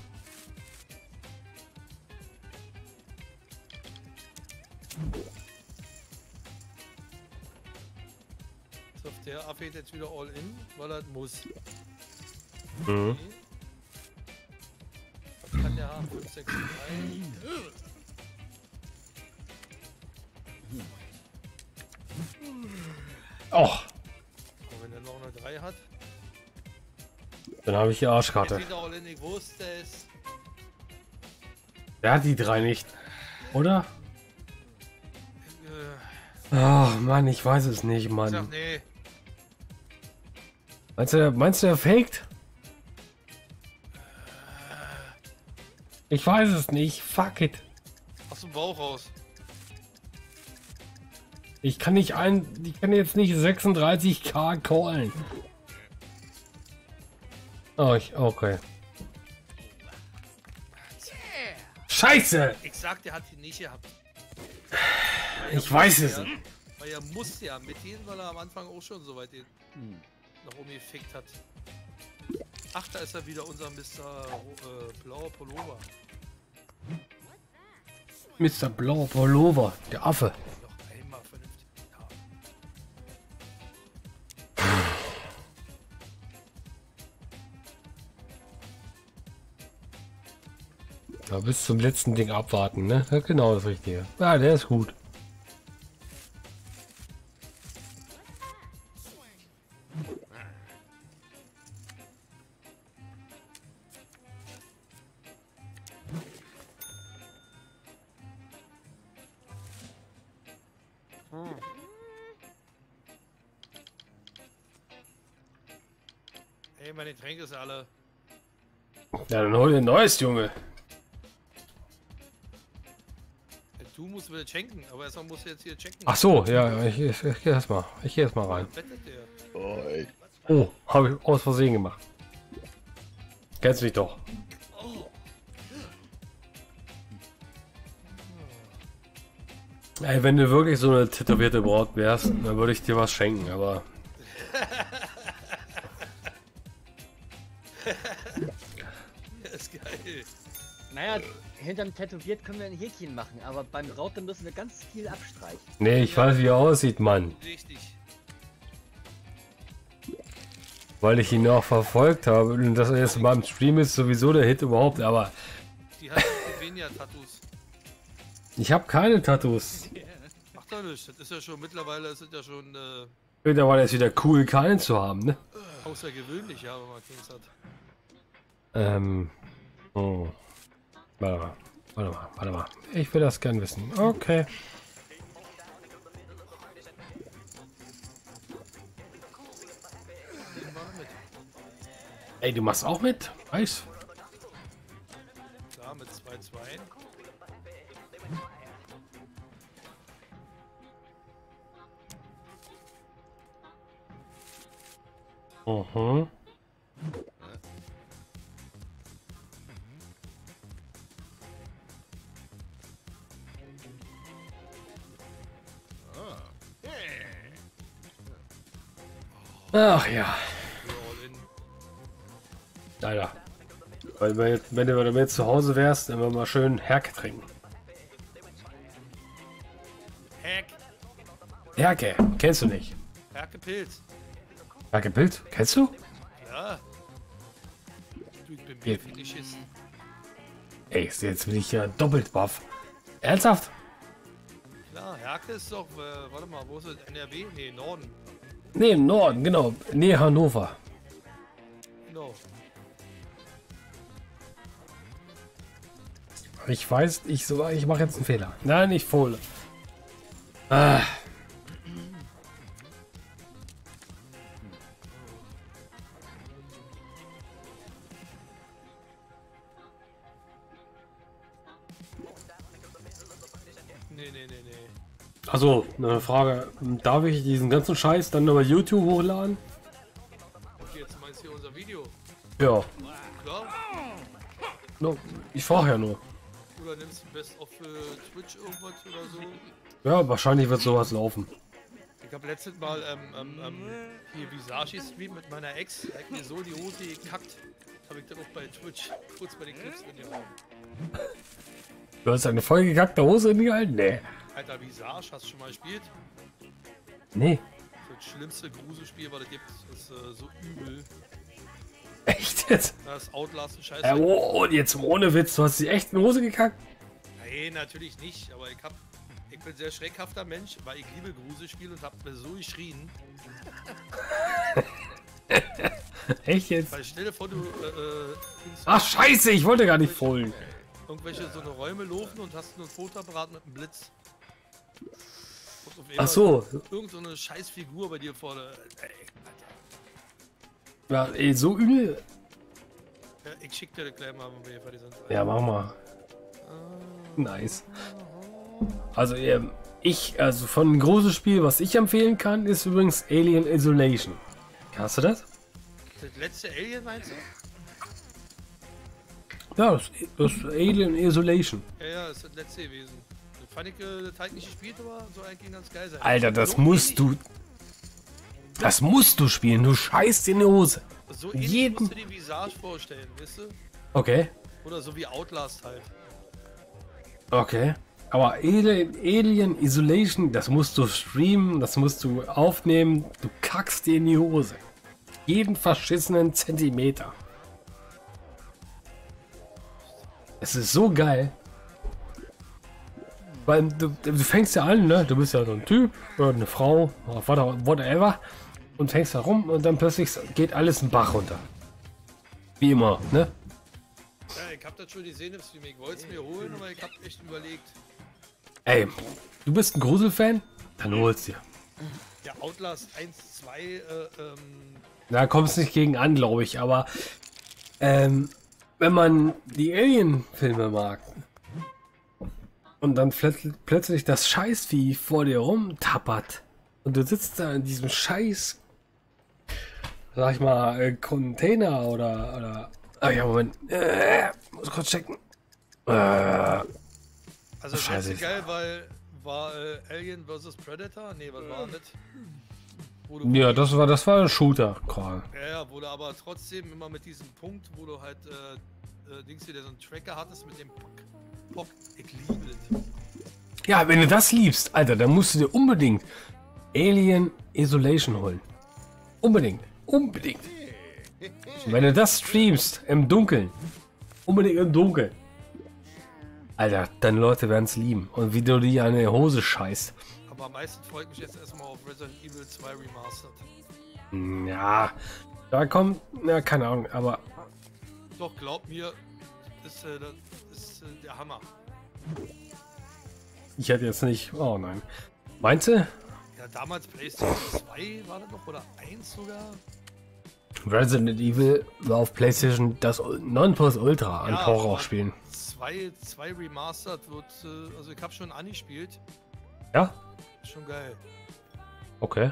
So, der abgeht jetzt wieder all in, weil er muss. Mhm. Okay. Was kann der haben? fünf, sechs, drei. Och, Und wenn er noch eine drei hat, dann habe ich die jetzt Arschkarte. wieder all in, ich wusste es. Der hat die drei nicht. Oder? Äh, Ach Mann, ich weiß es nicht, ich Mann. sag, nee. Meinst du, der- meinst du, er faked? Ich weiß es nicht. Fuck it. Aus dem Bauch raus. Ich kann nicht ein, ich kann jetzt nicht sechsunddreißigtausend callen. Oh, ich, okay. Scheiße! Ich sag, der hat die nicht gehabt. Ich weiß es nicht. Weil er muss ja mit denen, weil er am Anfang auch schon so weit den noch umgefickt hat. Ach, da ist er wieder, unser Mister Äh, blauer Pullover. Mister Blauer Pullover, der Affe. Noch einmal vernünftig. Ja. Ja, bis zum letzten Ding abwarten, ne? Ja, genau das Richtige. Ja, der ist gut. Ey, meine Getränke ist alle. Ja, dann hol dir ein neues, Junge. Du musst wieder schenken, aber erstmal musst du jetzt hier checken. Ach so, ja, ich, ich, ich geh erst mal. Ich geh erst mal rein. Wettet der? Oh, ey. Oh, habe ich aus Versehen gemacht. Kennst mich doch. Ey, wenn du wirklich so eine tätowierte Braut wärst, dann würde ich dir was schenken, aber... Das ist geil. Naja, hinterm Tätowiert können wir ein Häkchen machen, aber beim Raute müssen wir ganz viel abstreichen. Nee, ich weiß, wie er aussieht, Mann. Richtig. Weil ich ihn auch verfolgt habe und dass er jetzt in meinem Stream ist, sowieso der Hit überhaupt, aber... Die hat weniger Tattoos. Ich habe keine Tattoos. Macht doch nichts. Das ist ja schon mittlerweile, das sind ja schon äh, Mittlerweile ist wieder cool, keinen zu haben, ne? außergewöhnlich, ja, wenn man Kings hat. Ähm... Oh. Warte mal, warte mal, warte mal. Ich will das gern wissen. Okay. Den war mit. Ey, du machst auch mit? Weiß. Klar, mit zwei zwei. Mhm. Ach ja, All in. leider. Weil wenn, jetzt- wenn du wenn du jetzt zu Hause wärst, dann wir mal schön Herke trinken. Hack. Herke, kennst du nicht? Herke Pilz. Herke Bild, kennst du? Ja. Du, ich bin Ja. Bierfetischist. Ey, jetzt bin ich ja doppelt baff. Ernsthaft? Klar, Herke ist doch, äh, warte mal, wo ist es? N R W? Nee, Norden. Nee, im Norden, genau. Nähe Hannover. Genau. Ich weiß, ich so, ich mache jetzt einen Fehler. Nein, ich fohle. Ah. Nee, nee, nee, nee. Also, eine Frage. Darf ich diesen ganzen Scheiß dann über YouTube hochladen? Okay, jetzt meinst du hier unser Video? Ja. Klar? No, ich frage ja nur. Oder nimmst du Best of für Twitch irgendwas oder so? Ja, wahrscheinlich wird sowas laufen. Ich habe letztes Mal ähm, ähm, ähm, hier Visage Stream mit meiner Ex. Da hat mir so die Hose gekackt. Habe ich dann auch bei Twitch kurz bei den Clips drin gehauen. Du hast eine vollgekackte Hose in die Alten? Nee. Alter, Visage, hast du schon mal gespielt? Nee. Das schlimmste Gruselspiel, was es gibt, ist äh, so übel. Echt jetzt? Das ist Outlast und Scheiße. Äh, oh, und jetzt ohne Witz, du hast die echt in die Hose gekackt? Nein, natürlich nicht, aber ich hab. Ich bin ein sehr schreckhafter Mensch, weil ich liebe Gruselspiele und hab mir so geschrien. Echt jetzt? Weil stell dir vor, du äh, äh, findest Ach scheiße, ich wollte gar nicht fohlen. irgendwelche so eine Räume laufen und hast nur ein Fotoapparat mit einem Blitz. Und auf Ach einmal so. Irgend so eine scheiß Figur bei dir vorne. Ey, Ja, ey, so übel. Alter. Ja, ich schick dir das gleich mal, wenn wir hier fertig sind. Ja, mach mal. Nice. Also, ähm, ich, also von einem großen Spiel, was ich empfehlen kann, ist übrigens Alien Isolation. Hast du das? Das letzte Alien meinst du? Ja, das, das Alien Isolation. Ja, ja, das ist das letzte gewesen. Das fand ich äh, das halt nicht gespielt, aber soll eigentlich ganz geil sein. Alter, das so musst ähnlich, du. Das musst du spielen. Du scheißt in die Hose. So ähnlich jeden- musst du dir Visage vorstellen, weißt du? Okay. Oder so wie Outlast halt. Okay. Aber Alien, Alien Isolation, das musst du streamen, das musst du aufnehmen. Du kackst dir in die Hose. Jeden verschissenen Zentimeter. Es ist so geil. Weil du, du fängst ja an, ne? Du bist ja so ein Typ oder eine Frau, oder whatever. Und fängst da rum und dann plötzlich geht alles in den Bach runter. Wie immer, ne? Ja, ich hab das schon gesehen im Stream. Ich wollte es mir holen, aber ich hab echt überlegt. Ey, du bist ein Gruselfan? Dann holst dir. Ja, Outlast eins, zwei, äh, ähm, Da kommst nicht gegen an, glaube ich, aber ähm, wenn man die Alien-Filme mag und dann plötzlich, plötzlich das Scheißvieh vor dir rumtappert und du sitzt da in diesem Scheiß, sag ich mal, äh, Container oder, oder, ah ja, Moment, äh, muss kurz checken. Äh, Also das Scheiße. ist geil, weil war äh, Alien versus Predator? Nee, was war das? Wo du ja, das war, das war ein Shooter, Karl. Ja, ja, wo du aber trotzdem immer mit diesem Punkt, wo du halt, äh, äh, Dings wieder so einen Tracker hattest mit dem Pock, Pock, ich liebe das. Ja, wenn du das liebst, Alter, dann musst du dir unbedingt Alien Isolation holen. Unbedingt. Unbedingt. Und wenn du das streamst im Dunkeln, unbedingt im Dunkeln. Alter, dann Leute werden es lieben. Und wie du die an der Hose scheißt. Aber am meisten freut mich jetzt erstmal auf Resident Evil zwei Remastered. Ja, da kommt, ja, keine Ahnung, aber Doch, glaub mir, ist, äh, das ist äh, der Hammer. ich hätte jetzt nicht, oh nein. Meinst du? Ja, damals PlayStation zwei war das noch oder eins sogar? Resident Evil war auf PlayStation das Nonplusultra an Ja, Horrorspielen. zwei, zwei Remastered wird, äh, also ich habe schon angespielt. Ja? Schon geil. Okay.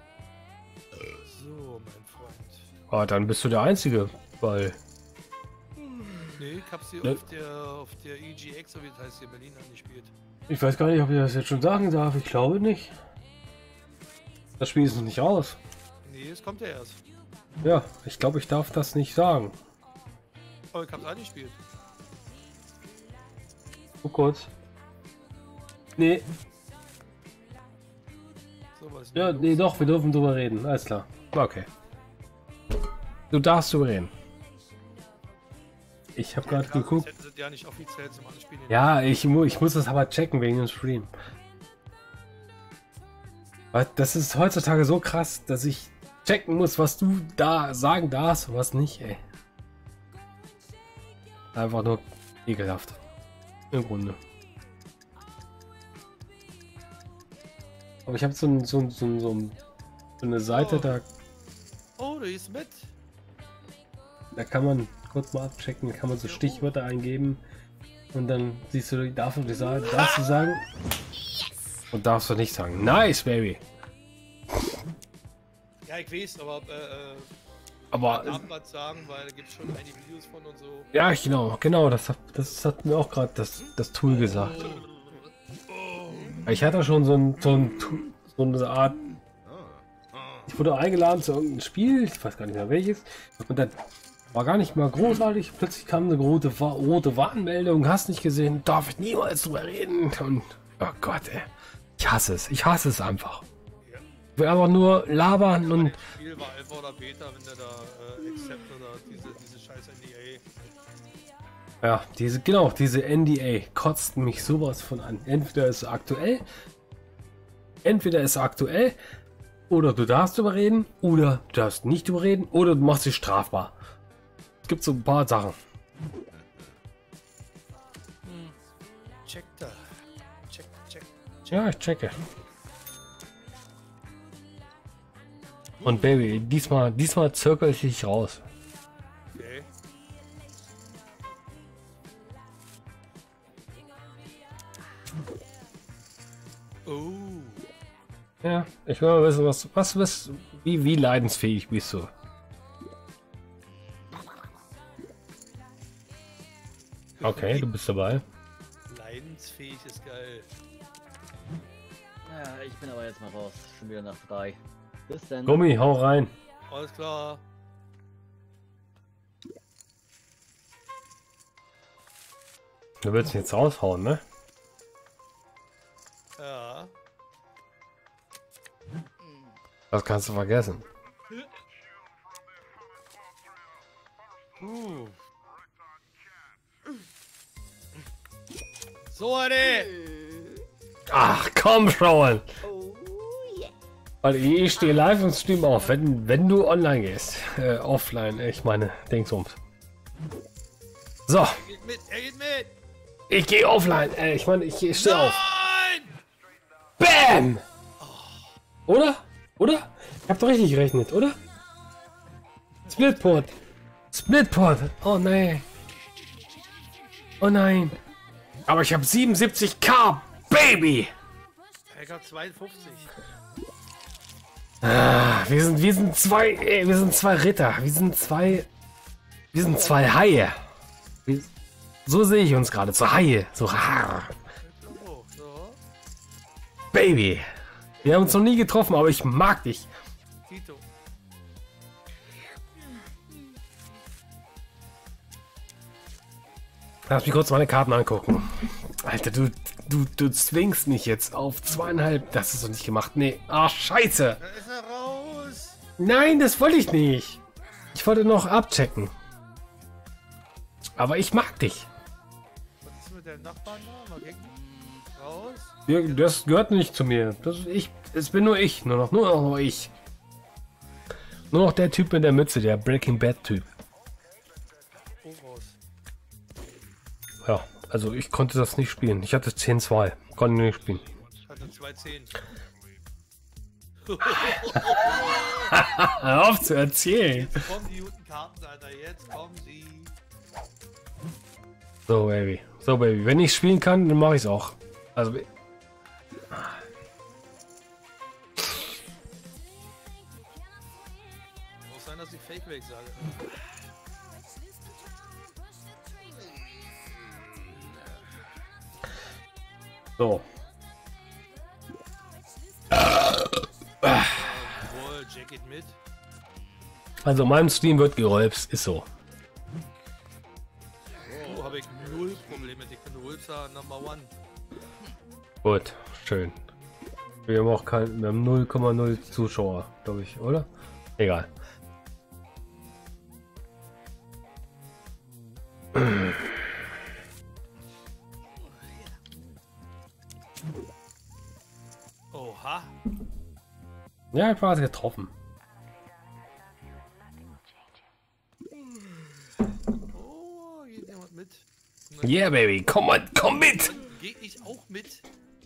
So, mein Freund. Aber dann bist du der Einzige, weil Nee, ich hab sie Ne? auf der auf der E G X, so wie das heißt, hier in Berlin angespielt. ich weiß gar nicht, ob ich das jetzt schon sagen darf. Ich glaube nicht. Das Spiel ist noch nicht raus. Nee, es kommt ja erst. Ja, ich glaube, ich darf das nicht sagen. Aber ich hab's angespielt. Guck kurz. Nee, So was. ja, nee, doch, wir dürfen drüber reden. Alles klar. Okay. Du darfst drüber reden. Ich habe gerade geguckt. Das sind ja nicht offiziell zum Anspielen. Ja, ich, mu ich muss das aber checken wegen dem Stream. Weil das ist heutzutage so krass, dass ich checken muss, was du da sagen darfst und was nicht, ey. Einfach nur ekelhaft. Im Grunde. Aber ich habe so, ein, so, ein, so, ein, so, ein, so eine Seite, Oh. da, Oh, du ist mit. da kann man kurz mal abchecken, kann man so Stichwörter eingeben und dann siehst du, darfst du, sagen, darfst du sagen und darfst du nicht sagen. Nice, Baby! Ja, ich weiß, aber äh, äh, Aber darf was sagen, weil da gibt es schon einige Videos von und so. ja, genau, genau, das hat, das hat mir auch gerade das, das Tool gesagt. Ich hatte schon so, ein, so, ein, so eine Art. Ich wurde eingeladen zu irgendeinem Spiel, ich weiß gar nicht mehr welches, und dann war gar nicht mal großartig. Plötzlich kam eine rote, rote Warnmeldung, hast nicht gesehen, darf ich niemals drüber reden. Und oh Gott, ey. Ich hasse es, ich hasse es einfach. Ich will einfach nur labern und. Das Spiel war Alpha oder Beta, wenn der da äh, Accept oder diese, diese scheiß N D A. Ja, diese, genau, diese N D A kotzt mich sowas von an. Entweder ist es aktuell, entweder ist es aktuell, oder du darfst drüber reden, oder du darfst nicht drüber reden, oder du machst dich strafbar. Es gibt so ein paar Sachen. Check da. Check, check. Ja, ich checke. Und Baby, diesmal, diesmal zirkel ich dich raus. Okay. Oh. Ja, ich will mal wissen, was, was bist, wie, wie leidensfähig bist du? Okay, du bist dabei. Leidensfähig ist geil. Ja, ich bin aber jetzt mal raus. Schon wieder nach drei. Bis dann. Gummi, hau rein. Alles klar. Du willst ihn jetzt raushauen, ne? Ja. Das kannst du vergessen. Uh. So eine. Ach, komm schon! Weil ich stehe live und stream auf, wenn, wenn du online gehst. Äh, offline, ich meine, Dingsums. So, Er geht mit, er geht mit. ich gehe offline. Äh, ich meine, ich, ich stehe auf. Nein! Bam! Oder? Oder? Ich hab doch richtig gerechnet, oder? Splitport. Splitport. Oh nee. Oh nein. Aber ich habe siebenundsiebzig K, Baby. Ich hab zweiundfünfzig. Ah, wir sind, wir sind zwei, ey, wir sind zwei Ritter. Wir sind zwei, wir sind zwei Haie. Wir, so sehe ich uns gerade, so Haie, so rar. So, so. Baby. Wir haben uns noch nie getroffen, aber ich mag dich. Tito. Lass mich kurz meine Karten angucken. Alter, du, du, du zwingst mich jetzt auf zweieinhalb. Das ist doch nicht gemacht. Nee. Ach, scheiße. Da ist er raus. Nein, das wollte ich nicht. Ich wollte noch abchecken. Aber ich mag dich. Was ist mit dem Nachbarn da? Mal gucken. Raus. Ja, das gehört nicht zu mir. Das ist ich. Es bin nur ich. Nur noch, nur noch nur ich. Nur noch der Typ mit der Mütze, der Breaking Bad Typ. Oh, raus. Ja, also ich konnte das nicht spielen. Ich hatte zehn zwei. Konnte nicht spielen. Ich hatte zwei zehn. Hör auf zu erzählen. Jetzt kommen die guten Karten, Alter. Jetzt kommen sie. So, Baby. So, Baby. Wenn ich spielen kann, dann mache ich es auch. Also. Muss sein, dass ich Fake weg sage. So. Jawohl, Jack geht mit. Also in meinem Stream wird gerolpst. Ist so. Oh, habe ich null Probleme mit. Ich bin Ultra Number One. Gut. Schön. Wir haben auch kein, wir haben null Komma null Zuschauer, glaube ich, oder? Egal. Oha. Ja, ich war es getroffen. Oh, geht jemand mit? Yeah, Baby. Komm mal, komm mit! Geht ich auch mit?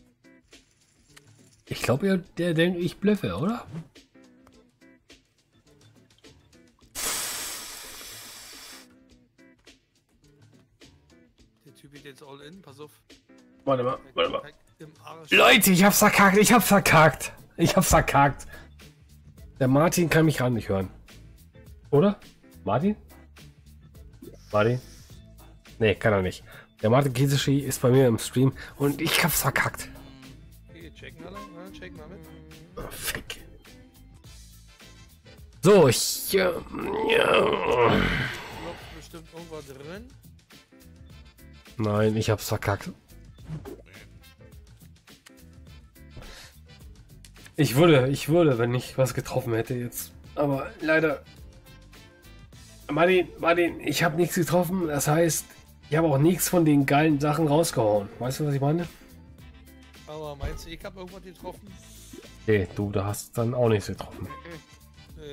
Ich glaube ja, der denkt, ich blöffe, oder? Der Typ geht jetzt all in. Pass auf. Warte mal, warte mal. Im Arsch. Leute, ich hab's verkackt, ich hab's verkackt. Ich hab's verkackt. Der Martin kann mich gar nicht hören. Oder? Martin? Martin? Nee, kann er nicht. Der Martin Kieseschi ist bei mir im Stream und ich hab's verkackt. Okay, checken alle. Ja, checken mal mit. Oh, fick. So, ich... Ja, ja. Klopft bestimmt irgendwas drin. Nein, ich hab's verkackt. Ich würde, ich würde, wenn ich was getroffen hätte jetzt. Aber leider... Martin, Martin, ich habe nichts getroffen. Das heißt, ich habe auch nichts von den geilen Sachen rausgehauen. Weißt du, was ich meine? Aber meinst du, ich habe irgendwas getroffen? Nee, du, da hast dann auch nichts getroffen. Nee.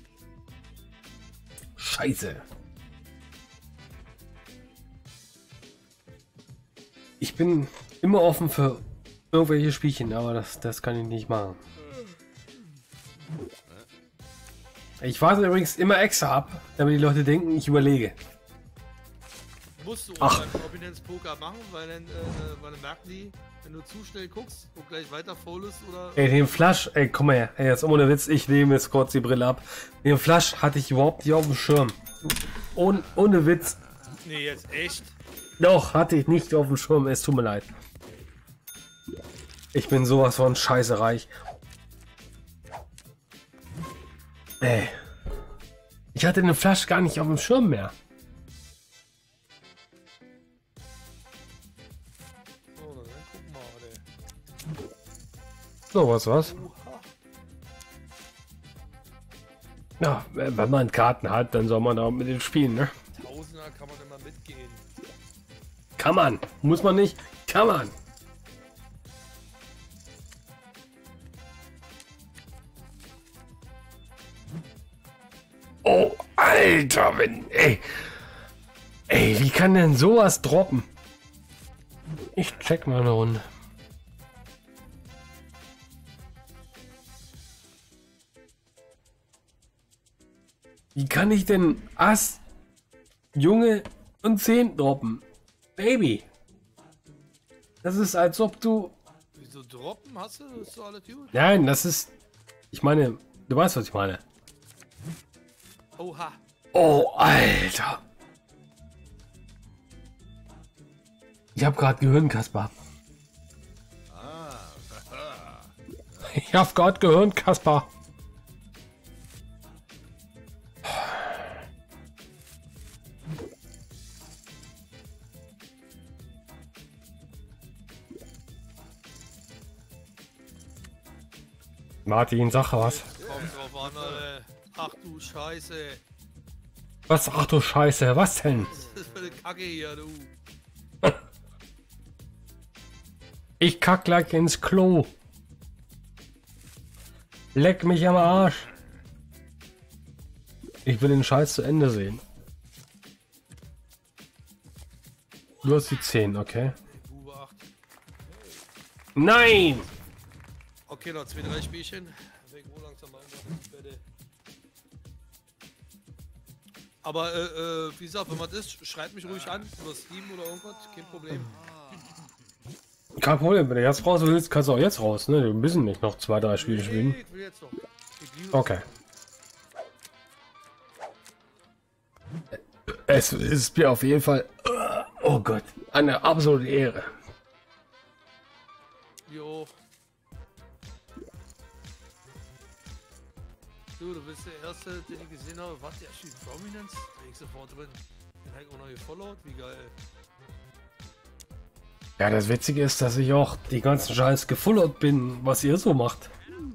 Scheiße. Ich bin immer offen für irgendwelche Spielchen, aber das, das kann ich nicht machen. Ich warte übrigens immer extra ab, damit die Leute denken, ich überlege. Musst du Ach. auch beim Prominenz Poker machen, weil dann, äh, weil dann merken die, wenn du zu schnell guckst und gleich weiter faulest oder. Ey, den Flash, ey, komm mal her, ey, jetzt ohne Witz, ich nehme jetzt kurz die Brille ab. Den Flash hatte ich überhaupt nicht auf dem Schirm. Ohne, ohne Witz. Nee, jetzt echt? Doch, hatte ich nicht auf dem Schirm, es tut mir leid. Ich bin sowas von scheiße reich. Ey. Ich hatte den Flash gar nicht auf dem Schirm mehr. So, dann gucken wir mal, ey. So, was, was? Oha. Ja, wenn man Karten hat, dann soll man auch mit dem spielen, ne? Tausender kann man immer mitgehen. Kann man. Muss man nicht. Kann man. Oh, Alter, wenn... Ey. Ey, wie kann denn sowas droppen? Ich check mal eine Runde. Wie kann ich denn Ass, Junge und zehn droppen? Baby. Das ist, als ob du... Wieso droppen? Hast du? Ist doch alles gut? Nein, das ist... Ich meine, du weißt, was ich meine. Oha. Oh, Alter. Ich habe gerade gehört, Kaspar. Ich habe gerade gehört, Kaspar. Martin, sag was. Kommt drauf an, Alter. Ach du Scheiße. Was? Ach du Scheiße, was denn? Was ist das für eine Kacke hier, du? Ich kack gleich ins Klo. Leck mich am Arsch. Ich will den Scheiß zu Ende sehen. Du hast die zehn, okay? Bube acht. Nein! Okay, noch zwei, drei Spielchen. Wegen wo langsam mal in Bette. Aber äh, äh, wie gesagt, wenn man das ist, schreibt mich ruhig an. Über Steam oder irgendwas, kein Problem. Kein Problem, wenn du jetzt raus willst, kannst du auch jetzt raus, ne? Wir müssen nicht noch zwei, drei Spiele spielen. Nee, ich will jetzt noch. Ich liebe Okay. Es ist mir auf jeden Fall, oh Gott, eine absolute Ehre. Jo. Du, du bist der Erste, den ich gesehen habe. Was, der spielt Prominence? Da ich sofort drin. Den habe ich auch noch gefollowt. Wie geil. Ja, das Witzige ist, dass ich auch die ganzen Scheiß gefollowt bin, was ihr so macht.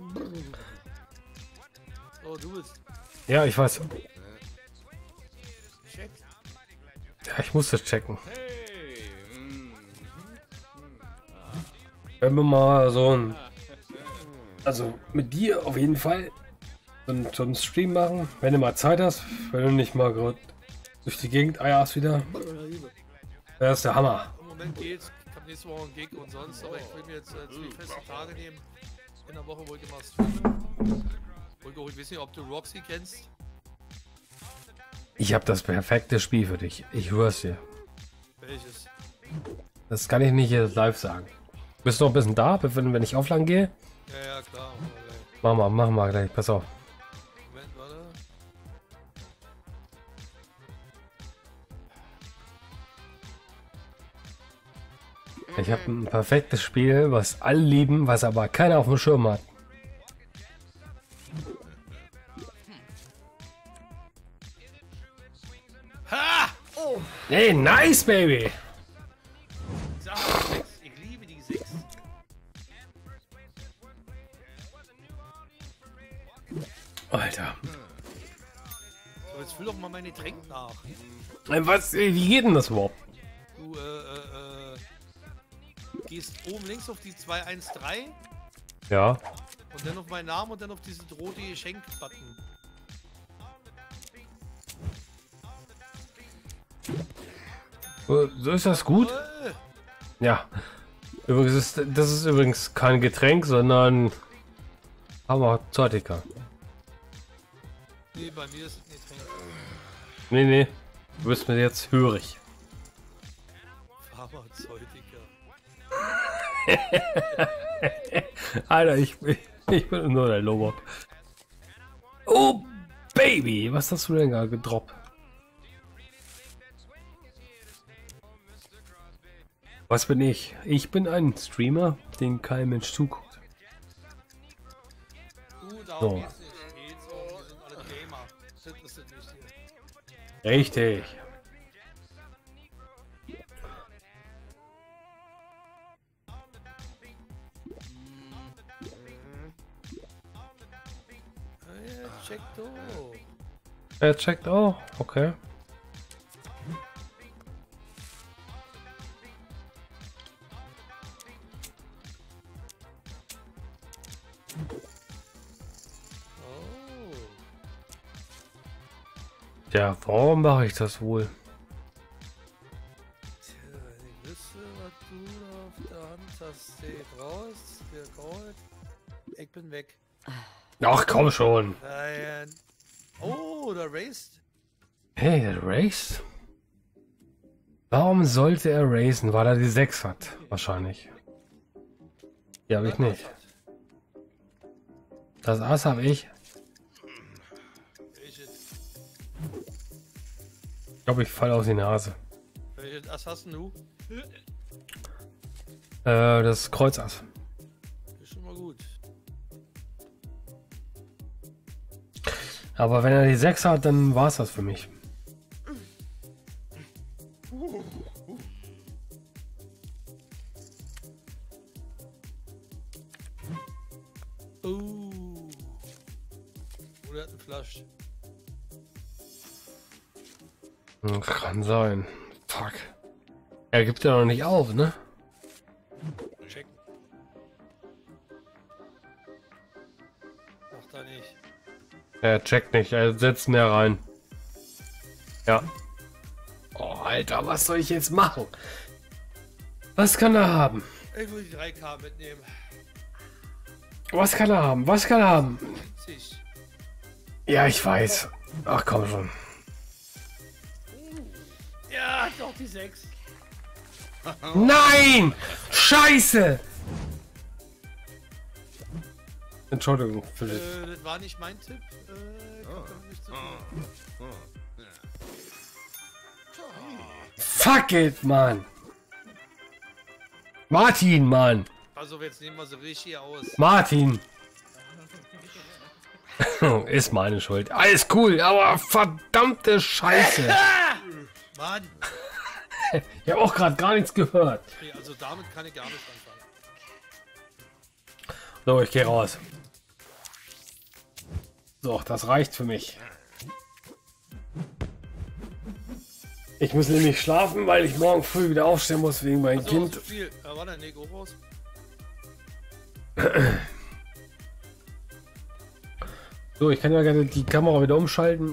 Oh, du bist. Ja, ich weiß. Check. Ja, ich muss das checken. Wenn wir mal so ein... Also mit dir auf jeden Fall so einen, so einen Stream machen, wenn du mal Zeit hast, wenn du nicht mal gerade durch die Gegend eierst wieder. Das ist der Hammer. Im Moment geht's. Ich habe nächste Woche einen Gig und sonst, aber ich will mir jetzt äh, zwei feste Tage nehmen. In der Woche, wo ich immer streame. Und ich weiß nicht, ob du Roxy kennst. Ich habe das perfekte Spiel für dich. Ich schwör's dir. Welches? Das kann ich nicht jetzt live sagen. Bist du noch ein bisschen da, wenn, wenn ich offline gehe? Ja, ja, klar. Okay. Mach mal, mach mal gleich. Pass auf. Moment, warte. Ich habe ein perfektes Spiel, was alle lieben, was aber keiner auf dem Schirm hat. Ha! Oh, Hey, nice, baby! Sag mal, sechs. Ich liebe die sechs. Alter. So, jetzt füll doch mal meine Tränke nach. Was, wie geht denn das überhaupt? Du, äh, äh, äh, gehst oben links auf die zwei eins drei Ja. und dann auf meinen Namen und dann auf diesen rote Geschenk-Button. So ist das gut? Äh, Ja. Übrigens ist, das ist übrigens kein Getränk, sondern Pharmazeutika. nee, bei mir ist es nicht Tränke. Nee, nee. Du bist mir jetzt hörig. Pharmazeutika. Alter, ich, ich bin nur der Lobok. Oh, Baby! Was hast du denn gerade gedroppt? Was bin ich? Ich bin ein Streamer, den kein Mensch zuguckt. Du, darum So. geht's nicht. Geht's um, wir sind alle Gamer. Das ist das Wichtige. Richtig. Ah, ja, check doch. Er checkt auch. Okay. Oh. Ja, warum mache ich das wohl? Tja, wenn ich wüsste, was du da auf der Hand hast, steht raus, der Gold. Ich bin weg. Ach, komm schon. Nein. Oh, da raced. Hey, der Race? Warum sollte er racen? Weil er die sechs hat. Wahrscheinlich. Die habe ich nicht. Das Ass habe ich. Welches, Ich glaube, ich falle auf die Nase. welches Ass hast du? Äh, das Kreuzass. Ist schon mal gut. Aber wenn er die sechs hat, dann war es das für mich. Uh. Oder hat einen Flasch. Hm, Kann sein. Fuck. Er gibt ja noch nicht auf, ne? Checken. Macht er nicht. Er checkt nicht, er setzt mehr rein. Ja. Oh, Alter, was soll ich jetzt machen? Was kann er haben? Ich will die drei K mitnehmen. Was kann er haben? Was kann er haben? siebzig. Ja, ich weiß. Ach komm schon. Ja, doch die sechs. Nein! Scheiße! Entschuldigung für das. Äh, das war nicht mein Tipp. Äh, kommt damit nicht zu tun. Fuck it, Mann! Martin, Mann! Also jetzt nehmen wir so richtig aus. Martin! Ist meine Schuld. Alles cool, aber verdammte Scheiße! Mann! Ich habe auch gerade gar nichts gehört. Nee, also damit kann ich gar nicht anfangen. So, ich gehe raus. So, das reicht für mich. Ich muss nämlich schlafen, weil ich morgen früh wieder aufstehen muss wegen meinem So, Kind. zu viel. Äh, war der Nico raus? So, ich kann ja gerne die Kamera wieder umschalten.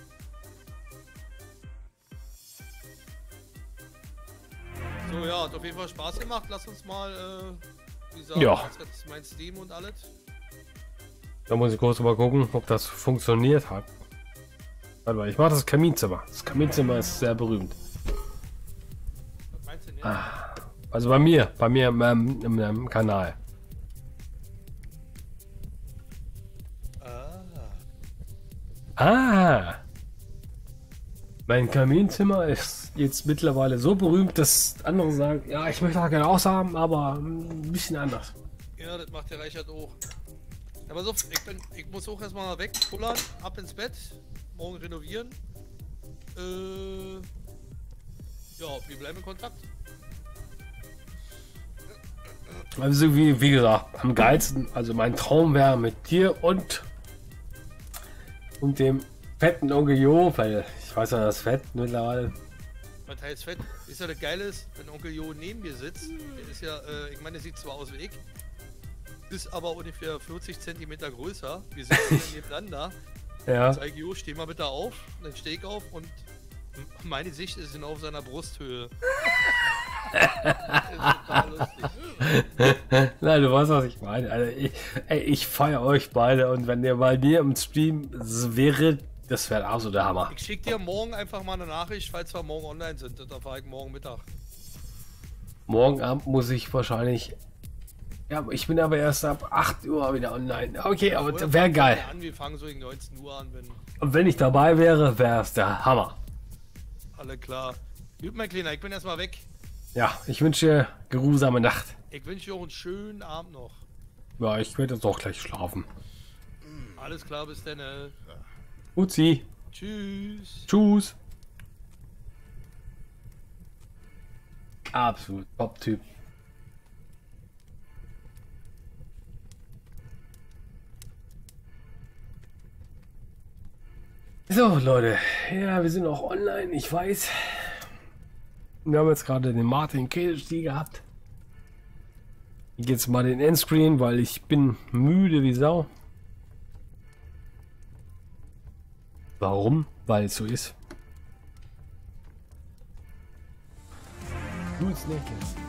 So, ja, hat auf jeden Fall Spaß gemacht. Lass uns mal, äh, wie gesagt, Ja. jetzt mein Steam und alles. Da muss ich kurz mal gucken, ob das funktioniert hat. Warte mal, ich mache das Kaminzimmer. Das Kaminzimmer ist sehr berühmt. Was meinst du denn jetzt? Ah. Also bei mir, bei mir im, im, im, im Kanal. Ah. Ah! Mein Kaminzimmer ist jetzt mittlerweile so berühmt, dass andere sagen, ja, ich möchte auch gerne aushaben, aber ein bisschen anders. Ja, das macht der Reichert auch. Ja, pass auf, ich, bin, ich muss auch erstmal weg, pullern, ab ins Bett, morgen renovieren. Äh, ja, wir bleiben in Kontakt. Also wie, wie gesagt, am geilsten, also mein Traum wäre mit dir und und dem fetten Onkel Jo, weil ich weiß ja, das Fett mittlerweile. Was heißt fett? Ist ja das Geile ist, wenn Onkel Jo neben mir sitzt, der ist ja, äh, ich meine, der sieht zwar aus wie ich, ist aber ungefähr vierzig Zentimeter größer. Wir sitzen nebeneinander. Ja. Sag ich, Jo, steh mal bitte auf. Und dann steh ich auf und meine Sicht ist genau auf seiner Brusthöhe. Das ist total lustig. Nein, du weißt, was ich meine. Also ich, ey, ich feiere euch beide und wenn ihr bei mir im Stream wäret, das wäre auch so der Hammer. Ich schick dir morgen einfach mal eine Nachricht, falls wir morgen online sind. Da fahre ich morgen Mittag. Morgen Abend muss ich wahrscheinlich. Ja, ich bin aber erst ab acht Uhr wieder online. Okay, aber Oder wäre fangen geil. wir An, wir fangen so gegen neunzehn Uhr an, wenn Und wenn ich dabei wäre, wäre es der Hammer. alle klar. Gut, mein Kleiner, ich bin erstmal weg. Ja, ich wünsche dir geruhsame Nacht. Ich wünsche dir auch einen schönen Abend noch. Ja, ich werde jetzt auch gleich schlafen. Alles klar, bis dann. äh. Uzi. Tschüss. Tschüss. Absolut Top-Typ. So, Leute. Ja, wir sind auch online, ich weiß. Wir haben jetzt gerade den Martin Kedici gehabt. Ich gehe jetzt mal den Endscreen, weil ich bin müde wie Sau. Warum? Weil es so ist. Gut, Snackers.